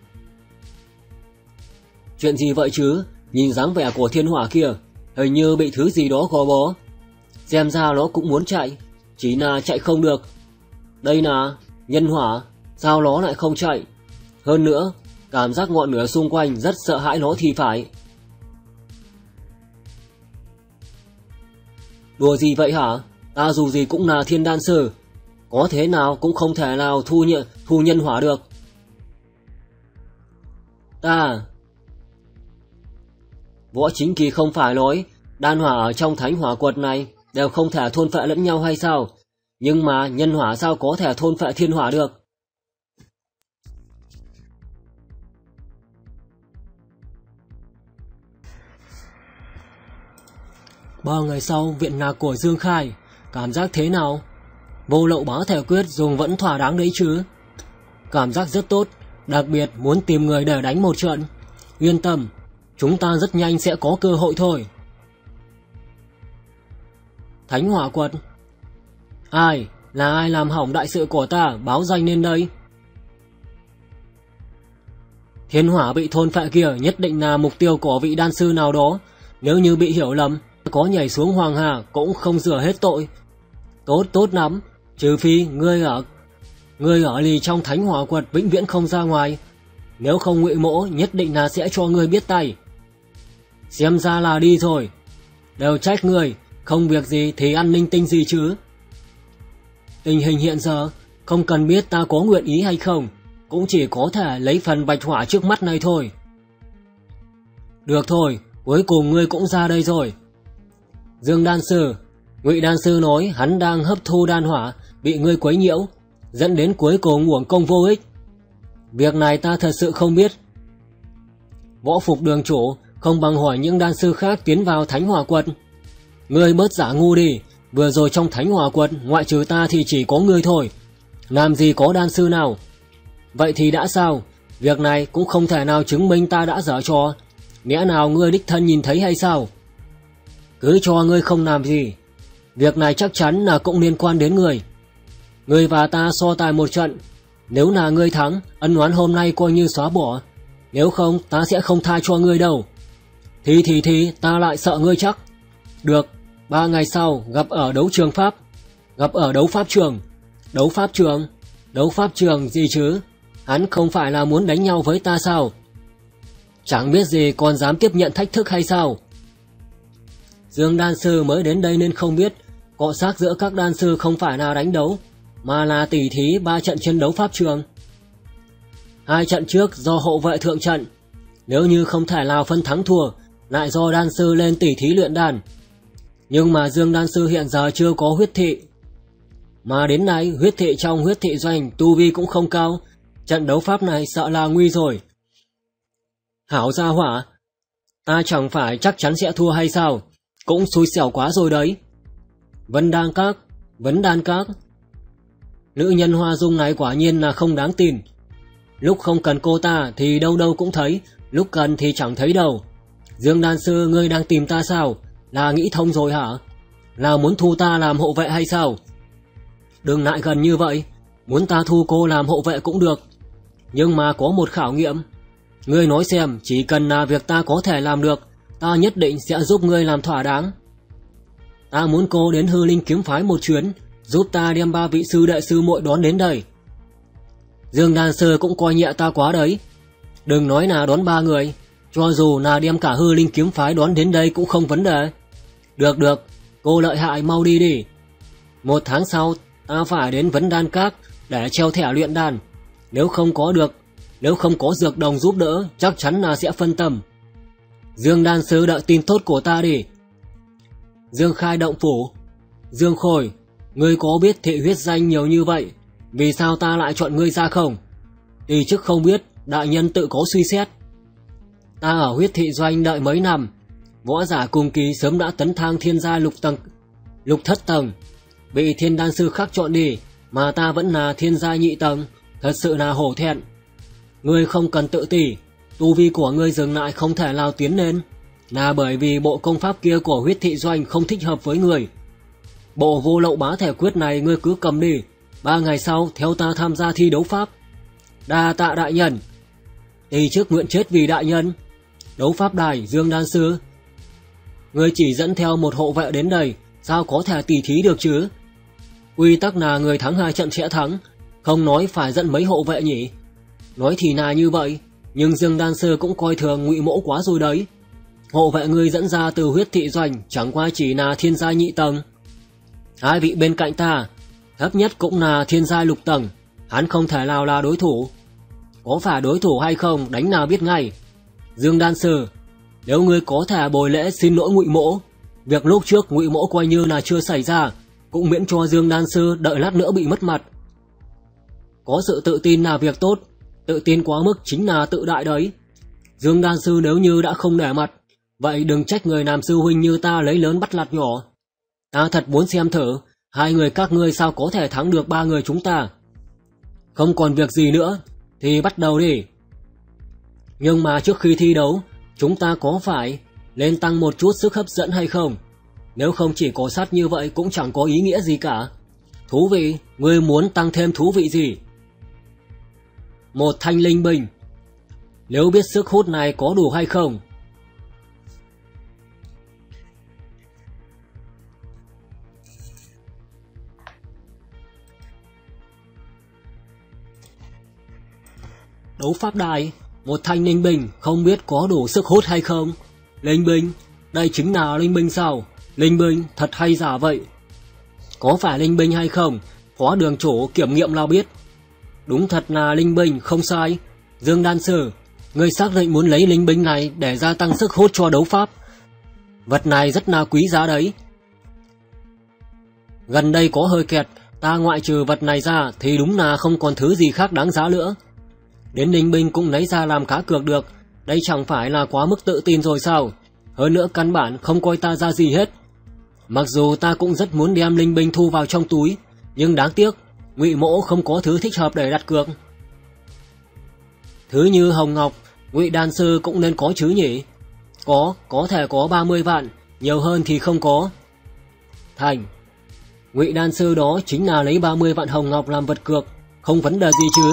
Chuyện gì vậy chứ? Nhìn dáng vẻ của thiên hỏa kia, hình như bị thứ gì đó gò bó. Xem ra nó cũng muốn chạy, chỉ là chạy không được. Đây là nhân hỏa, sao nó lại không chạy? Hơn nữa, cảm giác ngọn lửa xung quanh rất sợ hãi nó thì phải. Đùa gì vậy hả? Ta dù gì cũng là thiên đan sư, có thế nào cũng không thể nào thu, nhận, thu nhân hỏa được. Ta... Võ Chính Kỳ không phải nói đan hỏa ở trong thánh hỏa quật này đều không thể thôn phệ lẫn nhau hay sao? Nhưng mà nhân hỏa sao có thể thôn phệ thiên hỏa được? Ba ngày sau, viện lạc của Dương Khai, cảm giác thế nào? Vô lậu bá thể quyết dùng vẫn thỏa đáng đấy chứ? Cảm giác rất tốt, đặc biệt muốn tìm người để đánh một trận. Yên tâm, chúng ta rất nhanh sẽ có cơ hội thôi. Thánh hỏa quật. Ai? Là ai làm hỏng đại sự của ta, báo danh lên đây. Thiên hỏa bị thôn phệ kia nhất định là mục tiêu của vị đan sư nào đó. Nếu như bị hiểu lầm, có nhảy xuống hoàng hà cũng không rửa hết tội. Tốt tốt lắm, trừ phi ngươi ở ngươi ở lì trong thánh hỏa quật vĩnh viễn không ra ngoài. Nếu không Ngụy Mỗ nhất định là sẽ cho ngươi biết tay. Xem ra là đi rồi. Đều trách ngươi, không việc gì thì ăn linh tinh gì chứ. Tình hình hiện giờ, không cần biết ta có nguyện ý hay không, cũng chỉ có thể lấy phần bạch hỏa trước mắt này thôi. Được thôi, cuối cùng ngươi cũng ra đây rồi. Dương đan sư, Ngụy đan sư nói hắn đang hấp thu đan hỏa, bị ngươi quấy nhiễu, dẫn đến cuối cùng uổng công vô ích. Việc này ta thật sự không biết. Võ Phục đường chủ không bằng hỏi những đan sư khác tiến vào thánh hỏa quật. Ngươi bớt giả ngu đi, vừa rồi trong thánh hỏa quật ngoại trừ ta thì chỉ có ngươi thôi, làm gì có đan sư nào. Vậy thì đã sao? Việc này cũng không thể nào chứng minh ta đã giở trò. Nghĩa nào ngươi đích thân nhìn thấy hay sao? Cứ cho ngươi không làm gì, việc này chắc chắn là cũng liên quan đến ngươi. Ngươi và ta so tài một trận, nếu là ngươi thắng, ân oán hôm nay coi như xóa bỏ. Nếu không, ta sẽ không tha cho ngươi đâu. Thì thì thì ta lại sợ ngươi chắc. Được, ba ngày sau gặp ở đấu trường Pháp. Gặp ở đấu pháp trường. Đấu pháp trường? Đấu pháp trường gì chứ? Hắn không phải là muốn đánh nhau với ta sao? Chẳng biết gì còn dám tiếp nhận thách thức hay sao? Dương đan sư mới đến đây nên không biết, cọ xát giữa các đan sư không phải là đánh đấu, mà là tỉ thí ba trận chiến đấu pháp trường. Hai trận trước do hộ vệ thượng trận, nếu như không thể nào phân thắng thua, lại do đan sư lên tỉ thí luyện đan. Nhưng mà Dương đan sư hiện giờ chưa có huyết thị. Mà đến nay huyết thị trong huyết thị doanh tu vi cũng không cao, trận đấu pháp này sợ là nguy rồi. Hảo gia hỏa, ta chẳng phải chắc chắn sẽ thua hay sao? Cũng xui xẻo quá rồi đấy. Vân Đan Các, Vấn Đan Các. Nữ nhân Hoa Dung này quả nhiên là không đáng tin. Lúc không cần cô ta thì đâu đâu cũng thấy, lúc cần thì chẳng thấy đâu. Dương Đan Sư, ngươi đang tìm ta sao? Là nghĩ thông rồi hả? Là muốn thu ta làm hộ vệ hay sao? Đừng lại gần như vậy, muốn ta thu cô làm hộ vệ cũng được. Nhưng mà có một khảo nghiệm. Ngươi nói xem, chỉ cần là việc ta có thể làm được, ta nhất định sẽ giúp ngươi làm thỏa đáng. Ta muốn cô đến Hư Linh kiếm phái một chuyến, giúp ta đem ba vị sư đệ sư muội đón đến đây. Dương Đan Sư cũng coi nhẹ ta quá đấy. Đừng nói là đón ba người, cho dù là đem cả Hư Linh kiếm phái đón đến đây cũng không vấn đề. Được được, cô lợi hại, mau đi đi. Một tháng sau ta phải đến Vấn Đan Các để treo thẻ luyện đan. Nếu không có được, nếu không có dược đồng giúp đỡ, chắc chắn là sẽ phân tâm. Dương Đan Sư đợi tin tốt của ta đi. Dương Khai động phủ. Dương Khôi, ngươi có biết thị huyết danh nhiều như vậy, vì sao ta lại chọn ngươi ra không? Thì chức không biết, đại nhân tự có suy xét. Ta ở huyết thị doanh đợi mấy năm, võ giả cùng kỳ sớm đã tấn thang thiên gia lục tầng, lục thất tầng, bị Thiên Đan Sư khác chọn đi, mà ta vẫn là thiên gia nhị tầng, thật sự là hổ thẹn. Ngươi không cần tự tỷ, tu vi của ngươi dừng lại không thể nào tiến lên, là bởi vì bộ công pháp kia của huyết thị doanh không thích hợp với người. Bộ vô lậu bá thể quyết này ngươi cứ cầm đi, ba ngày sau theo ta tham gia thi đấu pháp. Đa tạ đại nhân. Đi trước nguyện chết vì đại nhân. Đấu pháp đài, Dương Đan Sư. Ngươi chỉ dẫn theo một hộ vệ đến đây, sao có thể tỉ thí được chứ? Quy tắc là người thắng hai trận sẽ thắng, không nói phải dẫn mấy hộ vệ nhỉ? Nói thì là như vậy, nhưng Dương Đan Sư cũng coi thường Ngụy Mỗ quá rồi đấy. Hộ vệ ngươi dẫn ra từ huyết thị doanh chẳng qua chỉ là thiên gia nhị tầng. Hai vị bên cạnh ta, thấp nhất cũng là thiên gia lục tầng, hắn không thể nào là đối thủ. Có phải đối thủ hay không đánh nào biết ngay. Dương Đan Sư, nếu ngươi có thể bồi lễ xin lỗi Ngụy Mỗ, việc lúc trước Ngụy Mỗ coi như là chưa xảy ra, cũng miễn cho Dương Đan Sư đợi lát nữa bị mất mặt. Có sự tự tin là việc tốt, tự tin quá mức chính là tự đại đấy. Dương Đan Sư nếu như đã không để mặt, vậy đừng trách người làm sư huynh như ta lấy lớn bắt lạt nhỏ. Ta thật muốn xem thử, hai người các ngươi sao có thể thắng được ba người chúng ta. Không còn việc gì nữa, thì bắt đầu đi. Nhưng mà trước khi thi đấu, chúng ta có phải lên tăng một chút sức hấp dẫn hay không? Nếu không chỉ có sát như vậy cũng chẳng có ý nghĩa gì cả. Thú vị, ngươi muốn tăng thêm thú vị gì? Một thanh linh binh. Nếu biết sức hút này có đủ hay không? Đấu pháp đài, một thanh linh binh không biết có đủ sức hút hay không? Linh binh, đây chính là linh binh sao? Linh binh thật hay giả vậy? Có phải linh binh hay không? Phó đường chủ kiểm nghiệm là biết. Đúng thật là linh binh, không sai. Dương Đan Sư, ngươi xác định muốn lấy linh binh này để gia tăng sức hút cho đấu pháp. Vật này rất là quý giá đấy. Gần đây có hơi kẹt, ta ngoại trừ vật này ra thì đúng là không còn thứ gì khác đáng giá nữa. Đến linh binh cũng lấy ra làm cá cược được, đây chẳng phải là quá mức tự tin rồi sao? Hơn nữa căn bản không coi ta ra gì hết. Mặc dù ta cũng rất muốn đem linh binh thu vào trong túi, nhưng đáng tiếc Ngụy Mỗ không có thứ thích hợp để đặt cược. Thứ như hồng ngọc, Ngụy Đan Sư cũng nên có chứ nhỉ? Có, có thể có ba mươi vạn, nhiều hơn thì không có. Thành, Ngụy Đan Sư đó chính là lấy ba mươi vạn hồng ngọc làm vật cược, không vấn đề gì chứ?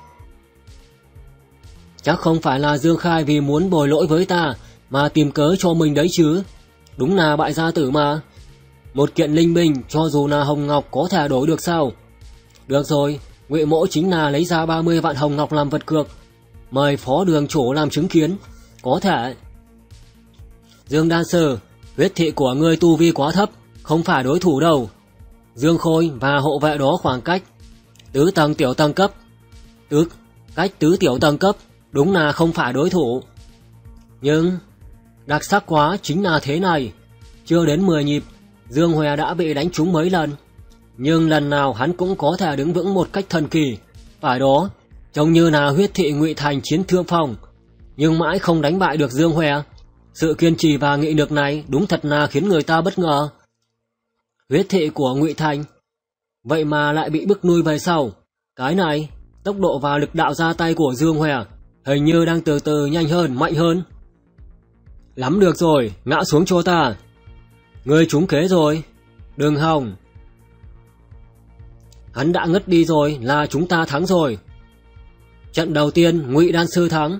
Chắc không phải là Dương Khai vì muốn bồi lỗi với ta mà tìm cớ cho mình đấy chứ. Đúng là bại gia tử mà. Một kiện linh binh cho dù là hồng ngọc có thể đổi được sao? Được rồi, Ngụy Mỗ chính là lấy ra ba mươi vạn hồng ngọc làm vật cược. Mời phó đường chủ làm chứng kiến. Có thể. Dương Đan Sư, huyết thị của ngươi tu vi quá thấp, không phải đối thủ đâu. Dương Khôi và hộ vệ đó khoảng cách tứ tầng tiểu tầng cấp. Tứ, cách tứ tiểu tầng cấp, đúng là không phải đối thủ. Nhưng đặc sắc quá chính là thế này. Chưa đến mười nhịp, Dương Hòe đã bị đánh trúng mấy lần. nhưng lần nào hắn cũng có thể đứng vững một cách thần kỳ. Phải đó, trông như là huyết thị Ngụy Thành chiến thượng phong, nhưng mãi không đánh bại được Dương Hòe. Sự kiên trì và nghị lực này đúng thật là khiến người ta bất ngờ. Huyết thị của Ngụy Thành vậy mà lại bị bức lui về sau. Cái này, tốc độ và lực đạo ra tay của Dương Hòe hình như đang từ từ nhanh hơn, mạnh hơn. Lắm được rồi, ngã xuống cho ta. Ngươi trúng kế rồi. Đừng hòng. Hắn đã ngất đi rồi, là chúng ta thắng rồi. Trận đầu tiên, Ngụy đan sư thắng.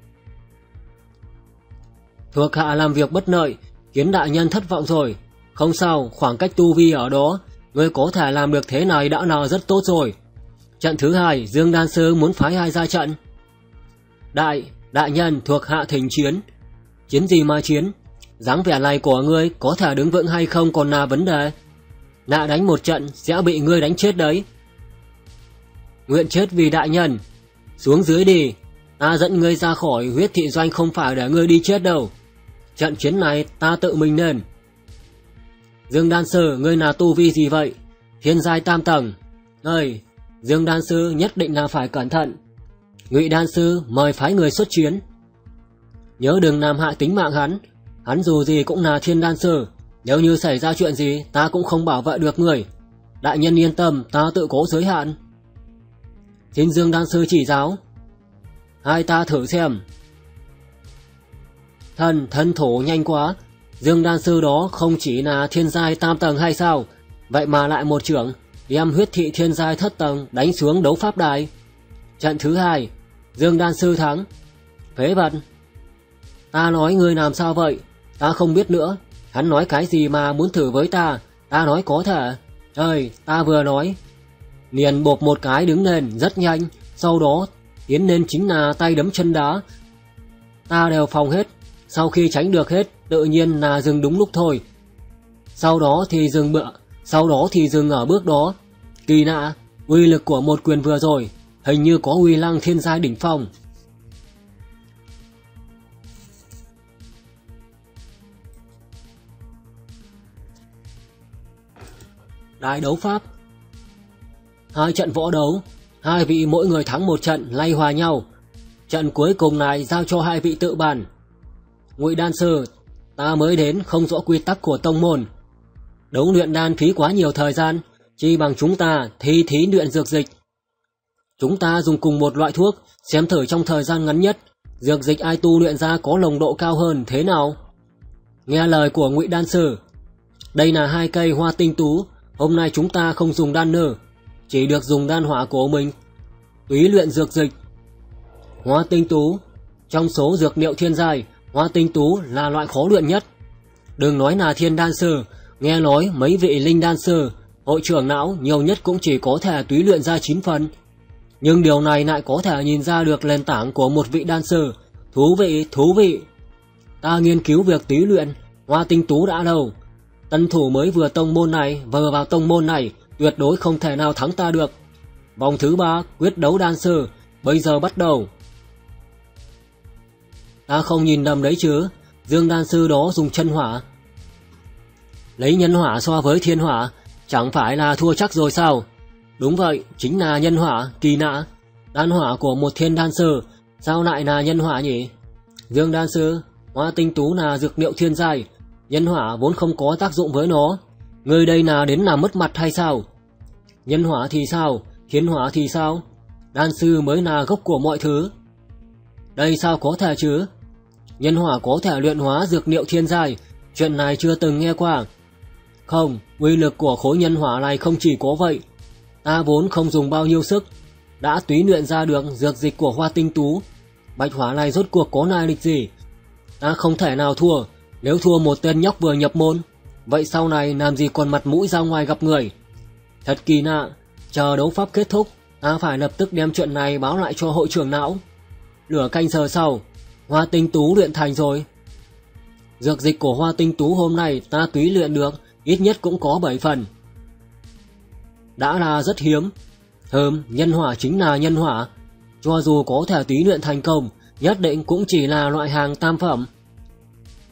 Thuộc hạ làm việc bất lợi, khiến đại nhân thất vọng rồi. Không sao, khoảng cách tu vi ở đó, ngươi có thể làm được thế này đã là rất tốt rồi. Trận thứ hai, Dương đan sư muốn phái ai ra trận? Đại, đại nhân, thuộc hạ thỉnh chiến. Chiến gì mà chiến? Dáng vẻ này của ngươi có thể đứng vững hay không còn là vấn đề. Nạ đánh một trận sẽ bị ngươi đánh chết đấy. Nguyện chết vì đại nhân. Xuống dưới đi, ta dẫn ngươi ra khỏi huyết thị doanh không phải để ngươi đi chết đâu. Trận chiến này ta tự mình nên. Dương đan sư, ngươi là tu vi gì vậy? Thiên giai tam tầng. Ơi, Dương đan sư nhất định là phải cẩn thận. Ngụy đan sư mời phái người xuất chiến. Nhớ đừng làm hại tính mạng hắn. Hắn dù gì cũng là thiên đan sư. Nếu như xảy ra chuyện gì, ta cũng không bảo vệ được người. Đại nhân yên tâm, ta tự cố giới hạn. Xin Dương đan sư chỉ giáo. Hai ta thử xem. Thân, thân thổ nhanh quá. Dương đan sư đó không chỉ là thiên giai tam tầng hay sao? Vậy mà lại một trưởng đem huyết thị thiên giai thất tầng đánh xuống đấu pháp đài. Trận thứ hai, Dương đan sư thắng. Phế vật. Ta nói ngươi làm sao vậy? Ta không biết nữa. Hắn nói cái gì mà muốn thử với ta? Ta nói có thể. Trời, ta vừa nói. Liền bộp một cái đứng lên rất nhanh. Sau đó tiến lên chính là tay đấm chân đá. Ta đều phòng hết. Sau khi tránh được hết, tự nhiên là dừng đúng lúc thôi. Sau đó thì dừng bựa. Sau đó thì dừng ở bước đó. Kỳ lạ, uy lực của một quyền vừa rồi hình như có uy năng thiên giai đỉnh phong. Đại đấu pháp. Hai trận võ đấu, hai vị mỗi người thắng một trận lay hòa nhau. Trận cuối cùng này giao cho hai vị tự bàn. Ngụy đan sư, ta mới đến không rõ quy tắc của tông môn. Đấu luyện đan phí quá nhiều thời gian, chi bằng chúng ta thi thí luyện dược dịch. Chúng ta dùng cùng một loại thuốc, xem thử trong thời gian ngắn nhất, dược dịch ai tu luyện ra có nồng độ cao hơn thế nào. Nghe lời của Ngụy đan sư. Đây là hai cây hoa tinh tú. Hôm nay chúng ta không dùng đan nơ, chỉ được dùng đan hỏa của mình. Túy luyện dược dịch. Hoa tinh tú. Trong số dược liệu thiên giai, hoa tinh tú là loại khó luyện nhất. Đừng nói là thiên đan sư, nghe nói mấy vị linh đan sư, hội trưởng não nhiều nhất cũng chỉ có thể túy luyện ra chín phần. Nhưng điều này lại có thể nhìn ra được nền tảng của một vị đan sư. Thú vị, thú vị. Ta nghiên cứu việc túy luyện hoa tinh tú đã lâu. Tân thủ mới vừa tông môn này vừa vào tông môn này tuyệt đối không thể nào thắng ta được. Vòng thứ ba quyết đấu đan sư bây giờ bắt đầu. Ta không nhìn lầm đấy chứ? Dương đan sư đó dùng chân hỏa. Lấy nhân hỏa so với thiên hỏa chẳng phải là thua chắc rồi sao? Đúng vậy, chính là nhân hỏa. Kỳ lạ, đan hỏa của một thiên đan sư sao lại là nhân hỏa nhỉ? Dương đan sư, hoa tinh tú là dược liệu thiên giai, nhân hỏa vốn không có tác dụng với nó. Ngươi đây là đến làm mất mặt hay sao? Nhân hỏa thì sao? Thiên hỏa thì sao? Đan sư mới là gốc của mọi thứ. Đây sao có thể chứ? Nhân hỏa có thể luyện hóa dược liệu thiên giai, chuyện này chưa từng nghe qua. Không, uy lực của khối nhân hỏa này không chỉ có vậy. Ta vốn không dùng bao nhiêu sức, đã túy luyện ra được dược dịch của hoa tinh tú. Bạch hỏa này rốt cuộc có lai lịch gì? Ta không thể nào thua. Nếu thua một tên nhóc vừa nhập môn, vậy sau này làm gì còn mặt mũi ra ngoài gặp người? Thật kỳ lạ. Chờ đấu pháp kết thúc, ta phải lập tức đem chuyện này báo lại cho hội trưởng não. Nửa canh giờ sau, hoa tinh tú luyện thành rồi. Dược dịch của hoa tinh tú hôm nay ta túy luyện được ít nhất cũng có bảy phần. Đã là rất hiếm. Hừm, nhân hỏa chính là nhân hỏa. Cho dù có thể túy luyện thành công, nhất định cũng chỉ là loại hàng tam phẩm.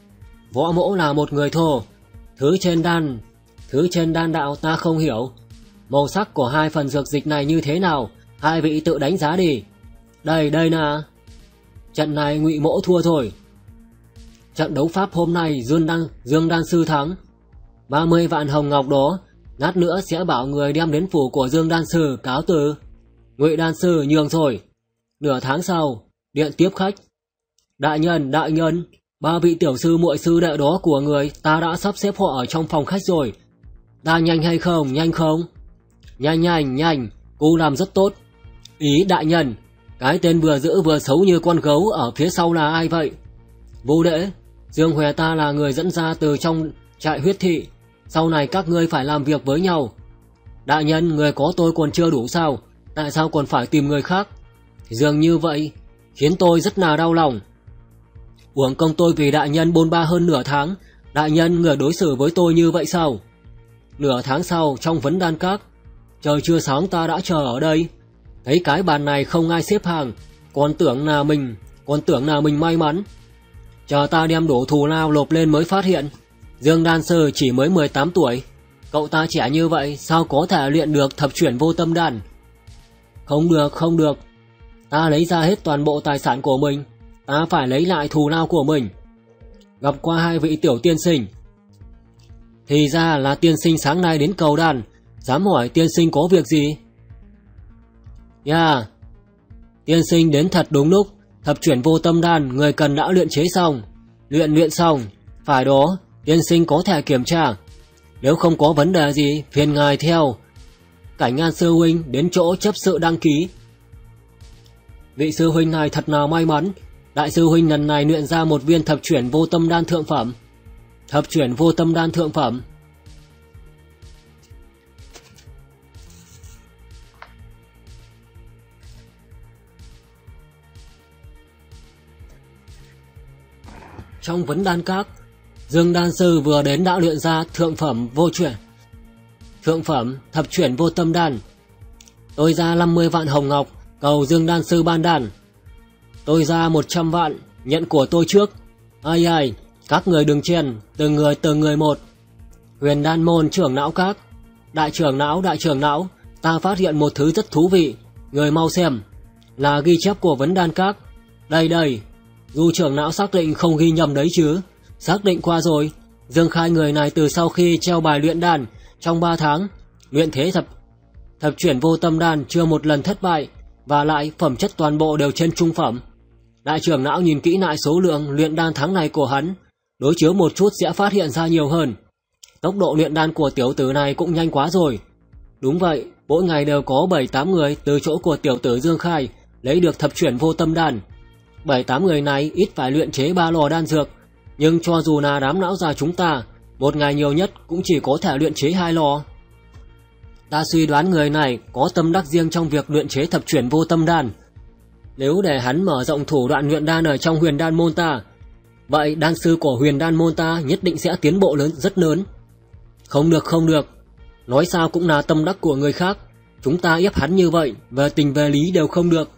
Võ mỗ là một người thô. Thứ trên đan Thứ trên đan đạo ta không hiểu. Màu sắc của hai phần dược dịch này như thế nào, hai vị tự đánh giá đi. Đây, đây nè. Trận này Ngụy Mỗ thua rồi. Trận đấu pháp hôm nay Dương Đan, Dương Đan Sư thắng. ba mươi vạn hồng ngọc đó, lát nữa sẽ bảo người đem đến phủ của Dương Đan Sư cáo từ. Ngụy Đan Sư nhường rồi. Nửa tháng sau, điện tiếp khách. Đại nhân, đại nhân, ba vị tiểu sư muội sư đệ đó của người ta đã sắp xếp họ ở trong phòng khách rồi. Ta nhanh hay không, nhanh không? Nhanh nhanh, nhanh, cô làm rất tốt. Ý đại nhân, cái tên vừa dữ vừa xấu như con gấu ở phía sau là ai vậy? Vô Đễ, Dương Huệ ta là người dẫn ra từ trong trại huyết thị. Sau này các ngươi phải làm việc với nhau. Đại nhân, người có tôi còn chưa đủ sao? Tại sao còn phải tìm người khác? Dường như vậy khiến tôi rất là đau lòng. Uổng công tôi vì đại nhân bôn ba hơn nửa tháng. Đại nhân, người đối xử với tôi như vậy sao? Nửa tháng sau, trong vấn đan các, trời chưa sáng ta đã chờ ở đây. Thấy cái bàn này không ai xếp hàng, còn tưởng là mình còn tưởng là mình may mắn. Chờ ta đem đổ thù lao lộp lên mới phát hiện Dương Đan Sư chỉ mới mười tám tuổi. Cậu ta trẻ như vậy sao có thể luyện được thập chuyển vô tâm đan? Không được, không được. Ta lấy ra hết toàn bộ tài sản của mình. Ta phải lấy lại thù lao của mình. Gặp qua hai vị tiểu tiên sinh. Thì ra là tiên sinh sáng nay đến cầu đàn. Dám hỏi tiên sinh có việc gì? Yeah, tiên sinh đến thật đúng lúc. Thập chuyển vô tâm đan người cần đã luyện chế xong. Luyện luyện xong. Phải đó, tiên sinh có thể kiểm tra. Nếu không có vấn đề gì, phiền ngài theo Cảnh An sư huynh đến chỗ chấp sự đăng ký. Vị sư huynh này thật là may mắn. Đại sư huynh lần này luyện ra một viên thập chuyển vô tâm đan thượng phẩm. Thập chuyển vô tâm đan thượng phẩm. Trong vấn đan các, Dương Đan Sư vừa đến đã luyện ra thượng phẩm vô chuyển Thượng phẩm thập chuyển vô tâm đan. Tôi ra năm mươi vạn hồng ngọc, cầu Dương Đan Sư ban đan. Tôi ra một trăm vạn, nhận của tôi trước. Ai ai, các người đừng chen, từng người từng người một. Huyền Đan môn trưởng não các. Đại trưởng não, đại trưởng não, ta phát hiện một thứ rất thú vị. Người mau xem. Là ghi chép của vấn đan các. Đây đây. Du trưởng não xác định không ghi nhầm đấy chứ? Xác định qua rồi. Dương Khai người này từ sau khi treo bài luyện đan, trong ba tháng, luyện thế thập thập chuyển vô tâm đan chưa một lần thất bại, và lại phẩm chất toàn bộ đều trên trung phẩm. Đại trưởng não nhìn kỹ lại số lượng luyện đan tháng này của hắn, đối chiếu một chút sẽ phát hiện ra nhiều hơn. Tốc độ luyện đan của tiểu tử này cũng nhanh quá rồi. Đúng vậy, mỗi ngày đều có bảy tám người từ chỗ của tiểu tử Dương Khai lấy được thập chuyển vô tâm đan. bảy tám người này ít phải luyện chế ba lò đan dược, nhưng cho dù là đám não già chúng ta, một ngày nhiều nhất cũng chỉ có thể luyện chế hai lò. Ta suy đoán người này có tâm đắc riêng trong việc luyện chế thập chuyển vô tâm đan. Nếu để hắn mở rộng thủ đoạn luyện đan ở trong Huyền Đan môn ta, vậy đan sư của Huyền Đan môn ta nhất định sẽ tiến bộ lớn rất lớn. Không được, không được. Nói sao cũng là tâm đắc của người khác. Chúng ta ép hắn như vậy, về tình về lý đều không được.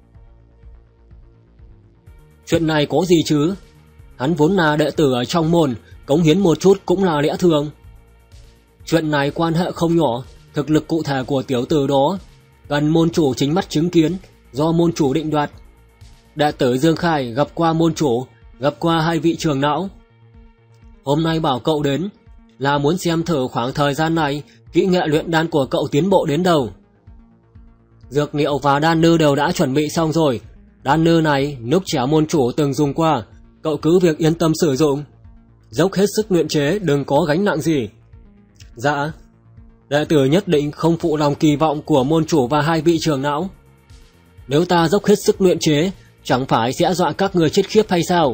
Chuyện này có gì chứ? Hắn vốn là đệ tử ở trong môn, cống hiến một chút cũng là lẽ thường. Chuyện này quan hệ không nhỏ. Thực lực cụ thể của tiểu tử đó cần môn chủ chính mắt chứng kiến, do môn chủ định đoạt. Đệ tử Dương Khai gặp qua môn chủ, gặp qua hai vị trưởng não. Hôm nay bảo cậu đến là muốn xem thử khoảng thời gian này kỹ nghệ luyện đan của cậu tiến bộ đến đâu. Dược liệu và đan nư đều đã chuẩn bị xong rồi. Đan nư này lúc trẻ môn chủ từng dùng qua, cậu cứ việc yên tâm sử dụng. Dốc hết sức luyện chế, đừng có gánh nặng gì. Dạ, đệ tử nhất định không phụ lòng kỳ vọng của môn chủ và hai vị trưởng não. Nếu ta dốc hết sức luyện chế, chẳng phải sẽ dọa các người chết khiếp hay sao?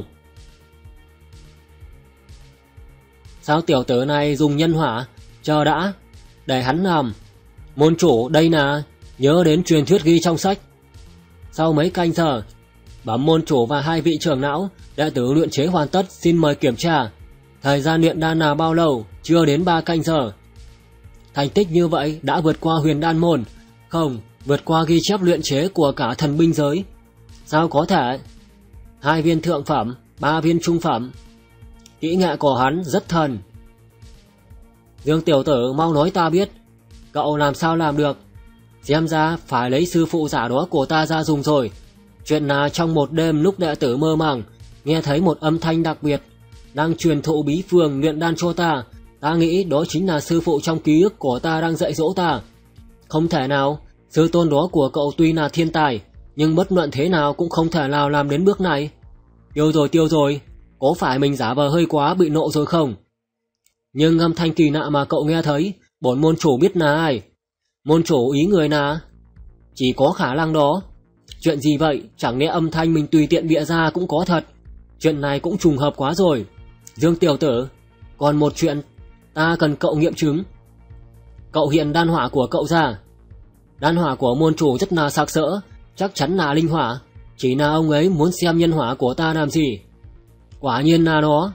Sao tiểu tử này dùng nhân hỏa? Chờ đã, để hắn làm. Môn chủ đây nè, nhớ đến truyền thuyết ghi trong sách. Sau mấy canh giờ, bẩm môn chủ và hai vị trưởng não, đệ tử luyện chế hoàn tất, xin mời kiểm tra. Thời gian luyện đan là bao lâu? Chưa đến ba canh giờ. Thành tích như vậy đã vượt qua Huyền Đan môn, không, vượt qua ghi chép luyện chế của cả thần binh giới. Sao có thể? Hai viên thượng phẩm, ba viên trung phẩm. Kỹ nghệ của hắn rất thần. Dương tiểu tử mau nói ta biết, Cậu làm sao làm được? Xem ra phải lấy sư phụ giả đó của ta ra dùng rồi. Chuyện là trong một đêm lúc đệ tử mơ màng, nghe thấy một âm thanh đặc biệt, đang truyền thụ bí phương luyện đan cho ta. Ta nghĩ đó chính là sư phụ trong ký ức của ta đang dạy dỗ ta. Không thể nào, sư tôn đó của cậu tuy là thiên tài, nhưng bất luận thế nào cũng không thể nào làm đến bước này. Tiêu rồi tiêu rồi, có phải mình giả vờ hơi quá bị nộ rồi không? Nhưng âm thanh kỳ lạ mà cậu nghe thấy, bổn môn chủ biết là ai? Môn chủ ý người là? Chỉ có khả năng đó. Chuyện gì vậy? Chẳng lẽ âm thanh mình tùy tiện bịa ra cũng có thật? Chuyện này cũng trùng hợp quá rồi. Dương tiểu tử, còn một chuyện ta cần cậu nghiệm chứng. Cậu hiện đan hỏa của cậu ra. Đan hỏa của môn chủ rất là sặc sỡ, chắc chắn là linh hỏa. Chỉ là ông ấy muốn xem nhân hỏa của ta làm gì. Quả nhiên là nó.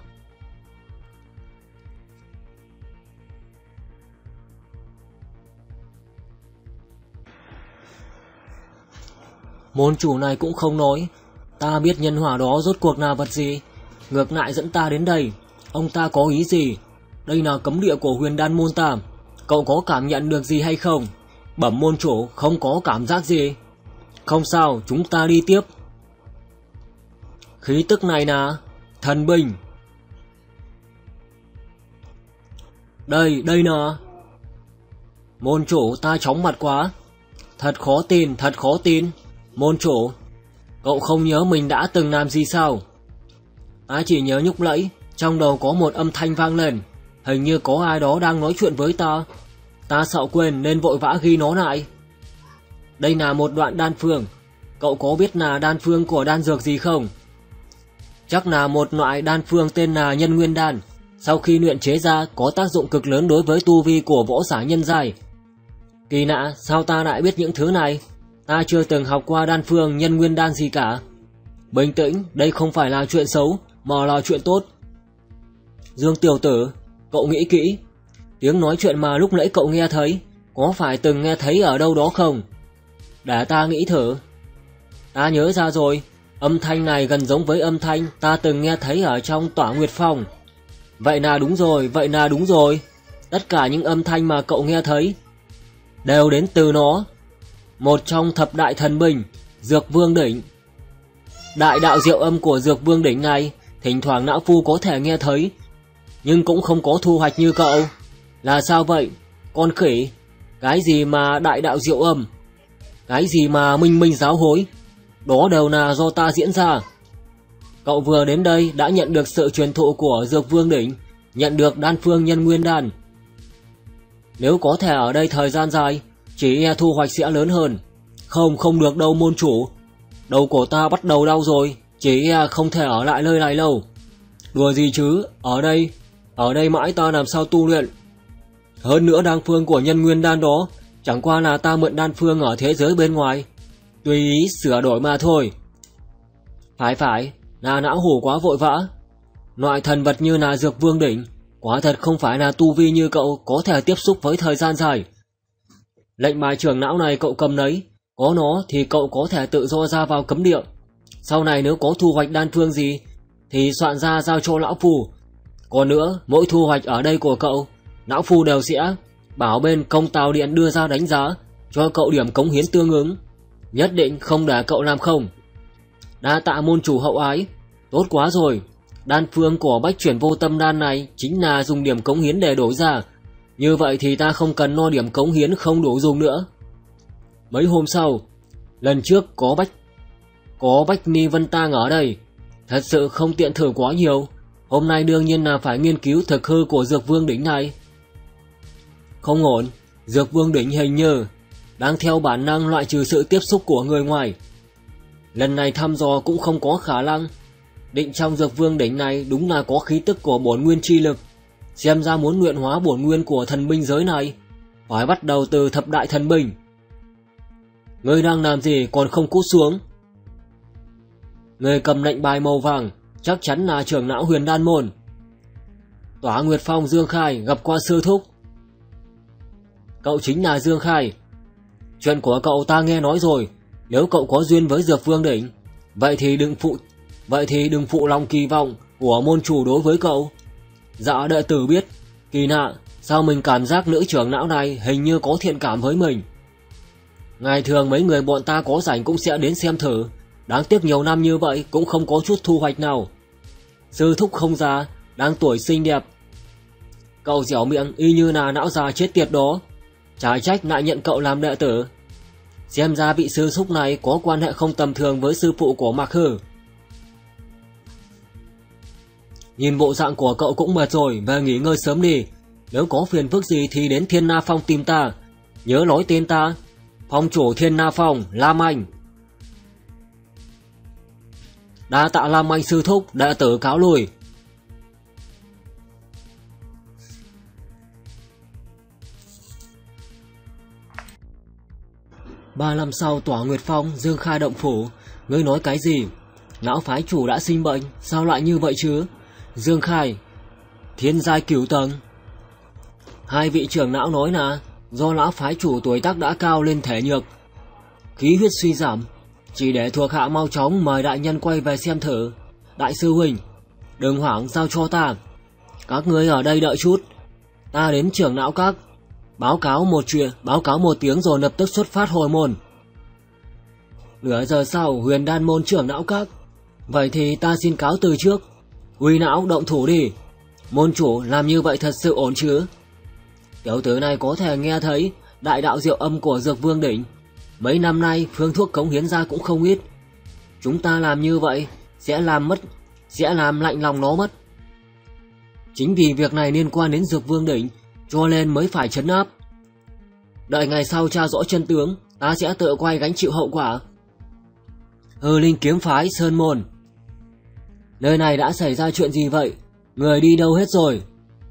Môn chủ này cũng không nói. Ta biết nhân hỏa đó rốt cuộc là vật gì. Ngược lại dẫn ta đến đây. Ông ta có ý gì? Đây là cấm địa của huyền đan môn ta. Cậu có cảm nhận được gì hay không? Bẩm môn chủ, không có cảm giác gì. Không sao, chúng ta đi tiếp. Khí tức này là thần binh. Đây, đây nè. Môn chủ, ta chóng mặt quá. Thật khó tin, thật khó tin. Môn chủ, cậu không nhớ mình đã từng làm gì sao? Ta chỉ nhớ nhúc lẫy, trong đầu có một âm thanh vang lên. Hình như có ai đó đang nói chuyện với ta. Ta sợ quên nên vội vã ghi nó lại. Đây là một đoạn đan phương. Cậu có biết là đan phương của đan dược gì không? Chắc là một loại đan phương tên là nhân nguyên đan. Sau khi luyện chế ra có tác dụng cực lớn đối với tu vi của võ giả nhân giai. Kỳ lạ, sao ta lại biết những thứ này? Ta chưa từng học qua đan phương nhân nguyên đan gì cả. Bình tĩnh, đây không phải là chuyện xấu, mà là chuyện tốt. Dương tiểu tử, cậu nghĩ kỹ. Tiếng nói chuyện mà lúc nãy cậu nghe thấy, có phải từng nghe thấy ở đâu đó không? Để ta nghĩ thử. Ta nhớ ra rồi, âm thanh này gần giống với âm thanh ta từng nghe thấy ở trong Tỏa Nguyệt Phong. Vậy là đúng rồi, vậy là đúng rồi. Tất cả những âm thanh mà cậu nghe thấy đều đến từ nó. Một trong thập đại thần binh, Dược Vương Đỉnh. Đại đạo diệu âm của Dược Vương Đỉnh này, thỉnh thoảng lão phu có thể nghe thấy, nhưng cũng không có thu hoạch như cậu. Là sao vậy? Con khỉ, cái gì mà đại đạo diệu âm? Cái gì mà minh minh giáo hối? Đó đều là do ta diễn ra. Cậu vừa đến đây đã nhận được sự truyền thụ của Dược Vương Đỉnh, nhận được đan phương nhân nguyên đan. Nếu có thể ở đây thời gian dài, chỉ e thu hoạch sẽ lớn hơn. Không, không được đâu môn chủ. Đầu của ta bắt đầu đau rồi, chỉ e không thể ở lại nơi này lâu. Đùa gì chứ, ở đây, ở đây mãi ta làm sao tu luyện. Hơn nữa đan phương của nhân nguyên đan đó, chẳng qua là ta mượn đan phương ở thế giới bên ngoài. Tùy ý sửa đổi mà thôi. Phải phải, là não hổ quá vội vã. Loại thần vật như là Dược Vương Đỉnh, quả thật không phải là tu vi như cậu có thể tiếp xúc với thời gian dài. Lệnh bài trưởng não này cậu cầm lấy, có nó thì cậu có thể tự do ra vào cấm địa. Sau này nếu có thu hoạch đan phương gì thì soạn ra giao cho lão phu. Còn nữa, mỗi thu hoạch ở đây của cậu, lão phu đều sẽ bảo bên công tàu điện đưa ra đánh giá, cho cậu điểm cống hiến tương ứng. Nhất định không để cậu làm không. Đa tạ môn chủ hậu ái. Tốt quá rồi. Đan phương của bách chuyển vô tâm đan này chính là dùng điểm cống hiến để đổi ra. Như vậy thì ta không cần lo điểm cống hiến không đủ dùng nữa. Mấy hôm sau, lần trước có Bách Có Bách Ni Vân Tang ở đây, thật sự không tiện thử quá nhiều. Hôm nay đương nhiên là phải nghiên cứu thực hư của Dược Vương Đỉnh này. Không ổn, Dược Vương Đỉnh hình như đang theo bản năng loại trừ sự tiếp xúc của người ngoài. Lần này thăm dò cũng không có khả năng. Định trong Dược Vương Đỉnh này đúng là có khí tức của bổn nguyên chi lực. Xem ra muốn luyện hóa bổn nguyên của thần binh giới này, phải bắt đầu từ thập đại thần binh. Ngươi đang làm gì còn không cút xuống? Người cầm lệnh bài màu vàng chắc chắn là trưởng lão huyền đan môn. Tỏa Nguyệt Phong Dương Khai gặp qua sư thúc. Cậu chính là Dương Khai. Chuyện của cậu ta nghe nói rồi. Nếu cậu có duyên với Dược Vương Đỉnh, Vậy thì đừng phụ Vậy thì đừng phụ lòng kỳ vọng của môn chủ đối với cậu. Dạ đệ tử biết. Kỳ lạ, Sao mình cảm giác nữ trưởng lão này hình như có thiện cảm với mình? Ngày thường mấy người bọn ta có rảnh cũng sẽ đến xem thử. Đáng tiếc nhiều năm như vậy cũng không có chút thu hoạch nào. Sư thúc không già, đang tuổi xinh đẹp. Cậu dẻo miệng y như là não già chết tiệt đó. Chả trách lại nhận cậu làm đệ tử. Xem ra vị sư thúc này có quan hệ không tầm thường với sư phụ của Mạc Hư. Nhìn bộ dạng của cậu cũng mệt rồi, về nghỉ ngơi sớm đi. Nếu có phiền phức gì thì đến Thiên Na Phong tìm ta. Nhớ nói tên ta. Phong chủ Thiên Na Phong, Lam Anh. Đa tạ Lam Anh sư thúc, đệ tử cáo lui. Ba năm sau Tỏa Nguyệt Phong, Dương Khai động phủ. Ngươi nói cái gì? Lão phái chủ đã sinh bệnh, sao lại như vậy chứ? Dương Khai, thiên giai cửu tầng. Hai vị trưởng lão nói là do lão phái chủ tuổi tác đã cao lên thể nhược, khí huyết suy giảm, chỉ để thuộc hạ mau chóng mời đại nhân quay về xem thử. Đại sư huynh, đừng hoảng, giao cho ta. Các ngươi ở đây đợi chút, ta đến trưởng lão các báo cáo một chuyện, báo cáo một tiếng rồi lập tức xuất phát hồi môn. Nửa giờ sau, Huyền Đan môn trưởng lão các. Vậy thì ta xin cáo từ trước. Uy não, động thủ đi. Môn chủ làm như vậy thật sự ổn chứ? Tiểu tử này có thể nghe thấy đại đạo diệu âm của Dược Vương Đỉnh. Mấy năm nay phương thuốc cống hiến ra cũng không ít. Chúng ta làm như vậy sẽ làm mất, sẽ làm lạnh lòng nó mất. Chính vì việc này liên quan đến Dược Vương Đỉnh, cho nên mới phải trấn áp. Đợi ngày sau tra rõ chân tướng, ta sẽ tự quay gánh chịu hậu quả. Hư Linh kiếm phái Sơn Môn. Nơi này đã xảy ra chuyện gì vậy? Người đi đâu hết rồi?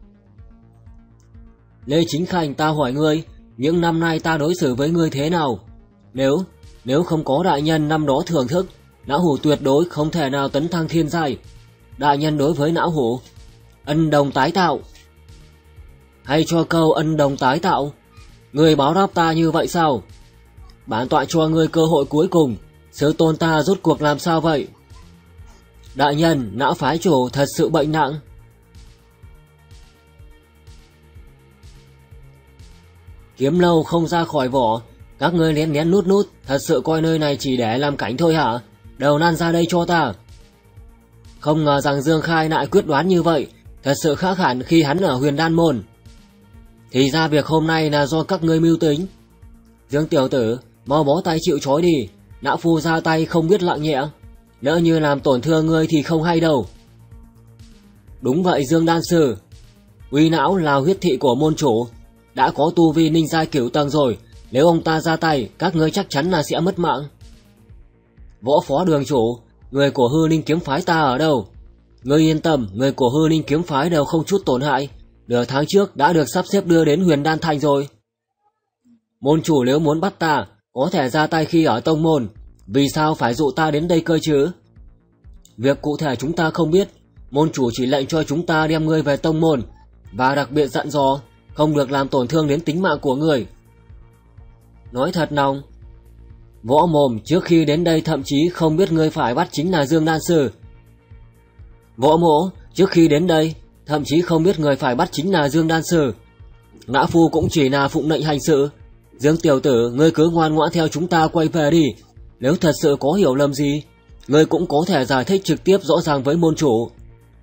Lê Chính Khanh, ta hỏi ngươi, những năm nay ta đối xử với ngươi thế nào? Nếu, nếu không có đại nhân năm đó thưởng thức, Não Hủ tuyệt đối không thể nào tấn thăng thiên giai. Đại nhân đối với Não Hủ, ân đồng tái tạo. Hay cho câu ân đồng tái tạo, ngươi báo đáp ta như vậy sao? Bản tọa cho ngươi cơ hội cuối cùng, sư tôn ta rốt cuộc làm sao vậy? Đại nhân, Não phái chủ thật sự bệnh nặng. Kiếm lâu không ra khỏi vỏ, các ngươi lén lén nút nút, thật sự coi nơi này chỉ để làm cảnh thôi hả? Đầu nan ra đây cho ta. Không ngờ rằng Dương Khai lại quyết đoán như vậy, thật sự khác hẳn khi hắn ở Huyền Đan môn. Thì ra việc hôm nay là do các ngươi mưu tính. Dương tiểu tử, mau bó tay chịu trói đi, lão phu ra tay không biết lặng nhẹ, lỡ như làm tổn thương ngươi thì không hay đâu. Đúng vậy Dương đan sư, Uy Não là huyết thị của môn chủ, đã có tu vi ninh giai cửu tầng rồi, nếu ông ta ra tay, các ngươi chắc chắn là sẽ mất mạng. Võ phó đường chủ, người của Hư Linh kiếm phái ta ở đâu? Ngươi yên tâm, người của Hư Linh kiếm phái đều không chút tổn hại, nửa tháng trước đã được sắp xếp đưa đến Huyền Đan Thành rồi. Môn chủ nếu muốn bắt ta, có thể ra tay khi ở tông môn, vì sao phải dụ ta đến đây cơ chứ? Việc cụ thể chúng ta không biết, môn chủ chỉ lệnh cho chúng ta đem ngươi về tông môn, và đặc biệt dặn dò không được làm tổn thương đến tính mạng của người. Nói thật lòng, võ mồm, trước khi đến đây thậm chí không biết ngươi phải bắt chính là Dương đan sư. Võ mỗ, trước khi đến đây thậm chí không biết người phải bắt chính là Dương đan sư. Ngã phu cũng chỉ là phụng mệnh hành sự. Dương tiểu tử, ngươi cứ ngoan ngoãn theo chúng ta quay về đi. Nếu thật sự có hiểu lầm gì, ngươi cũng có thể giải thích trực tiếp rõ ràng với môn chủ.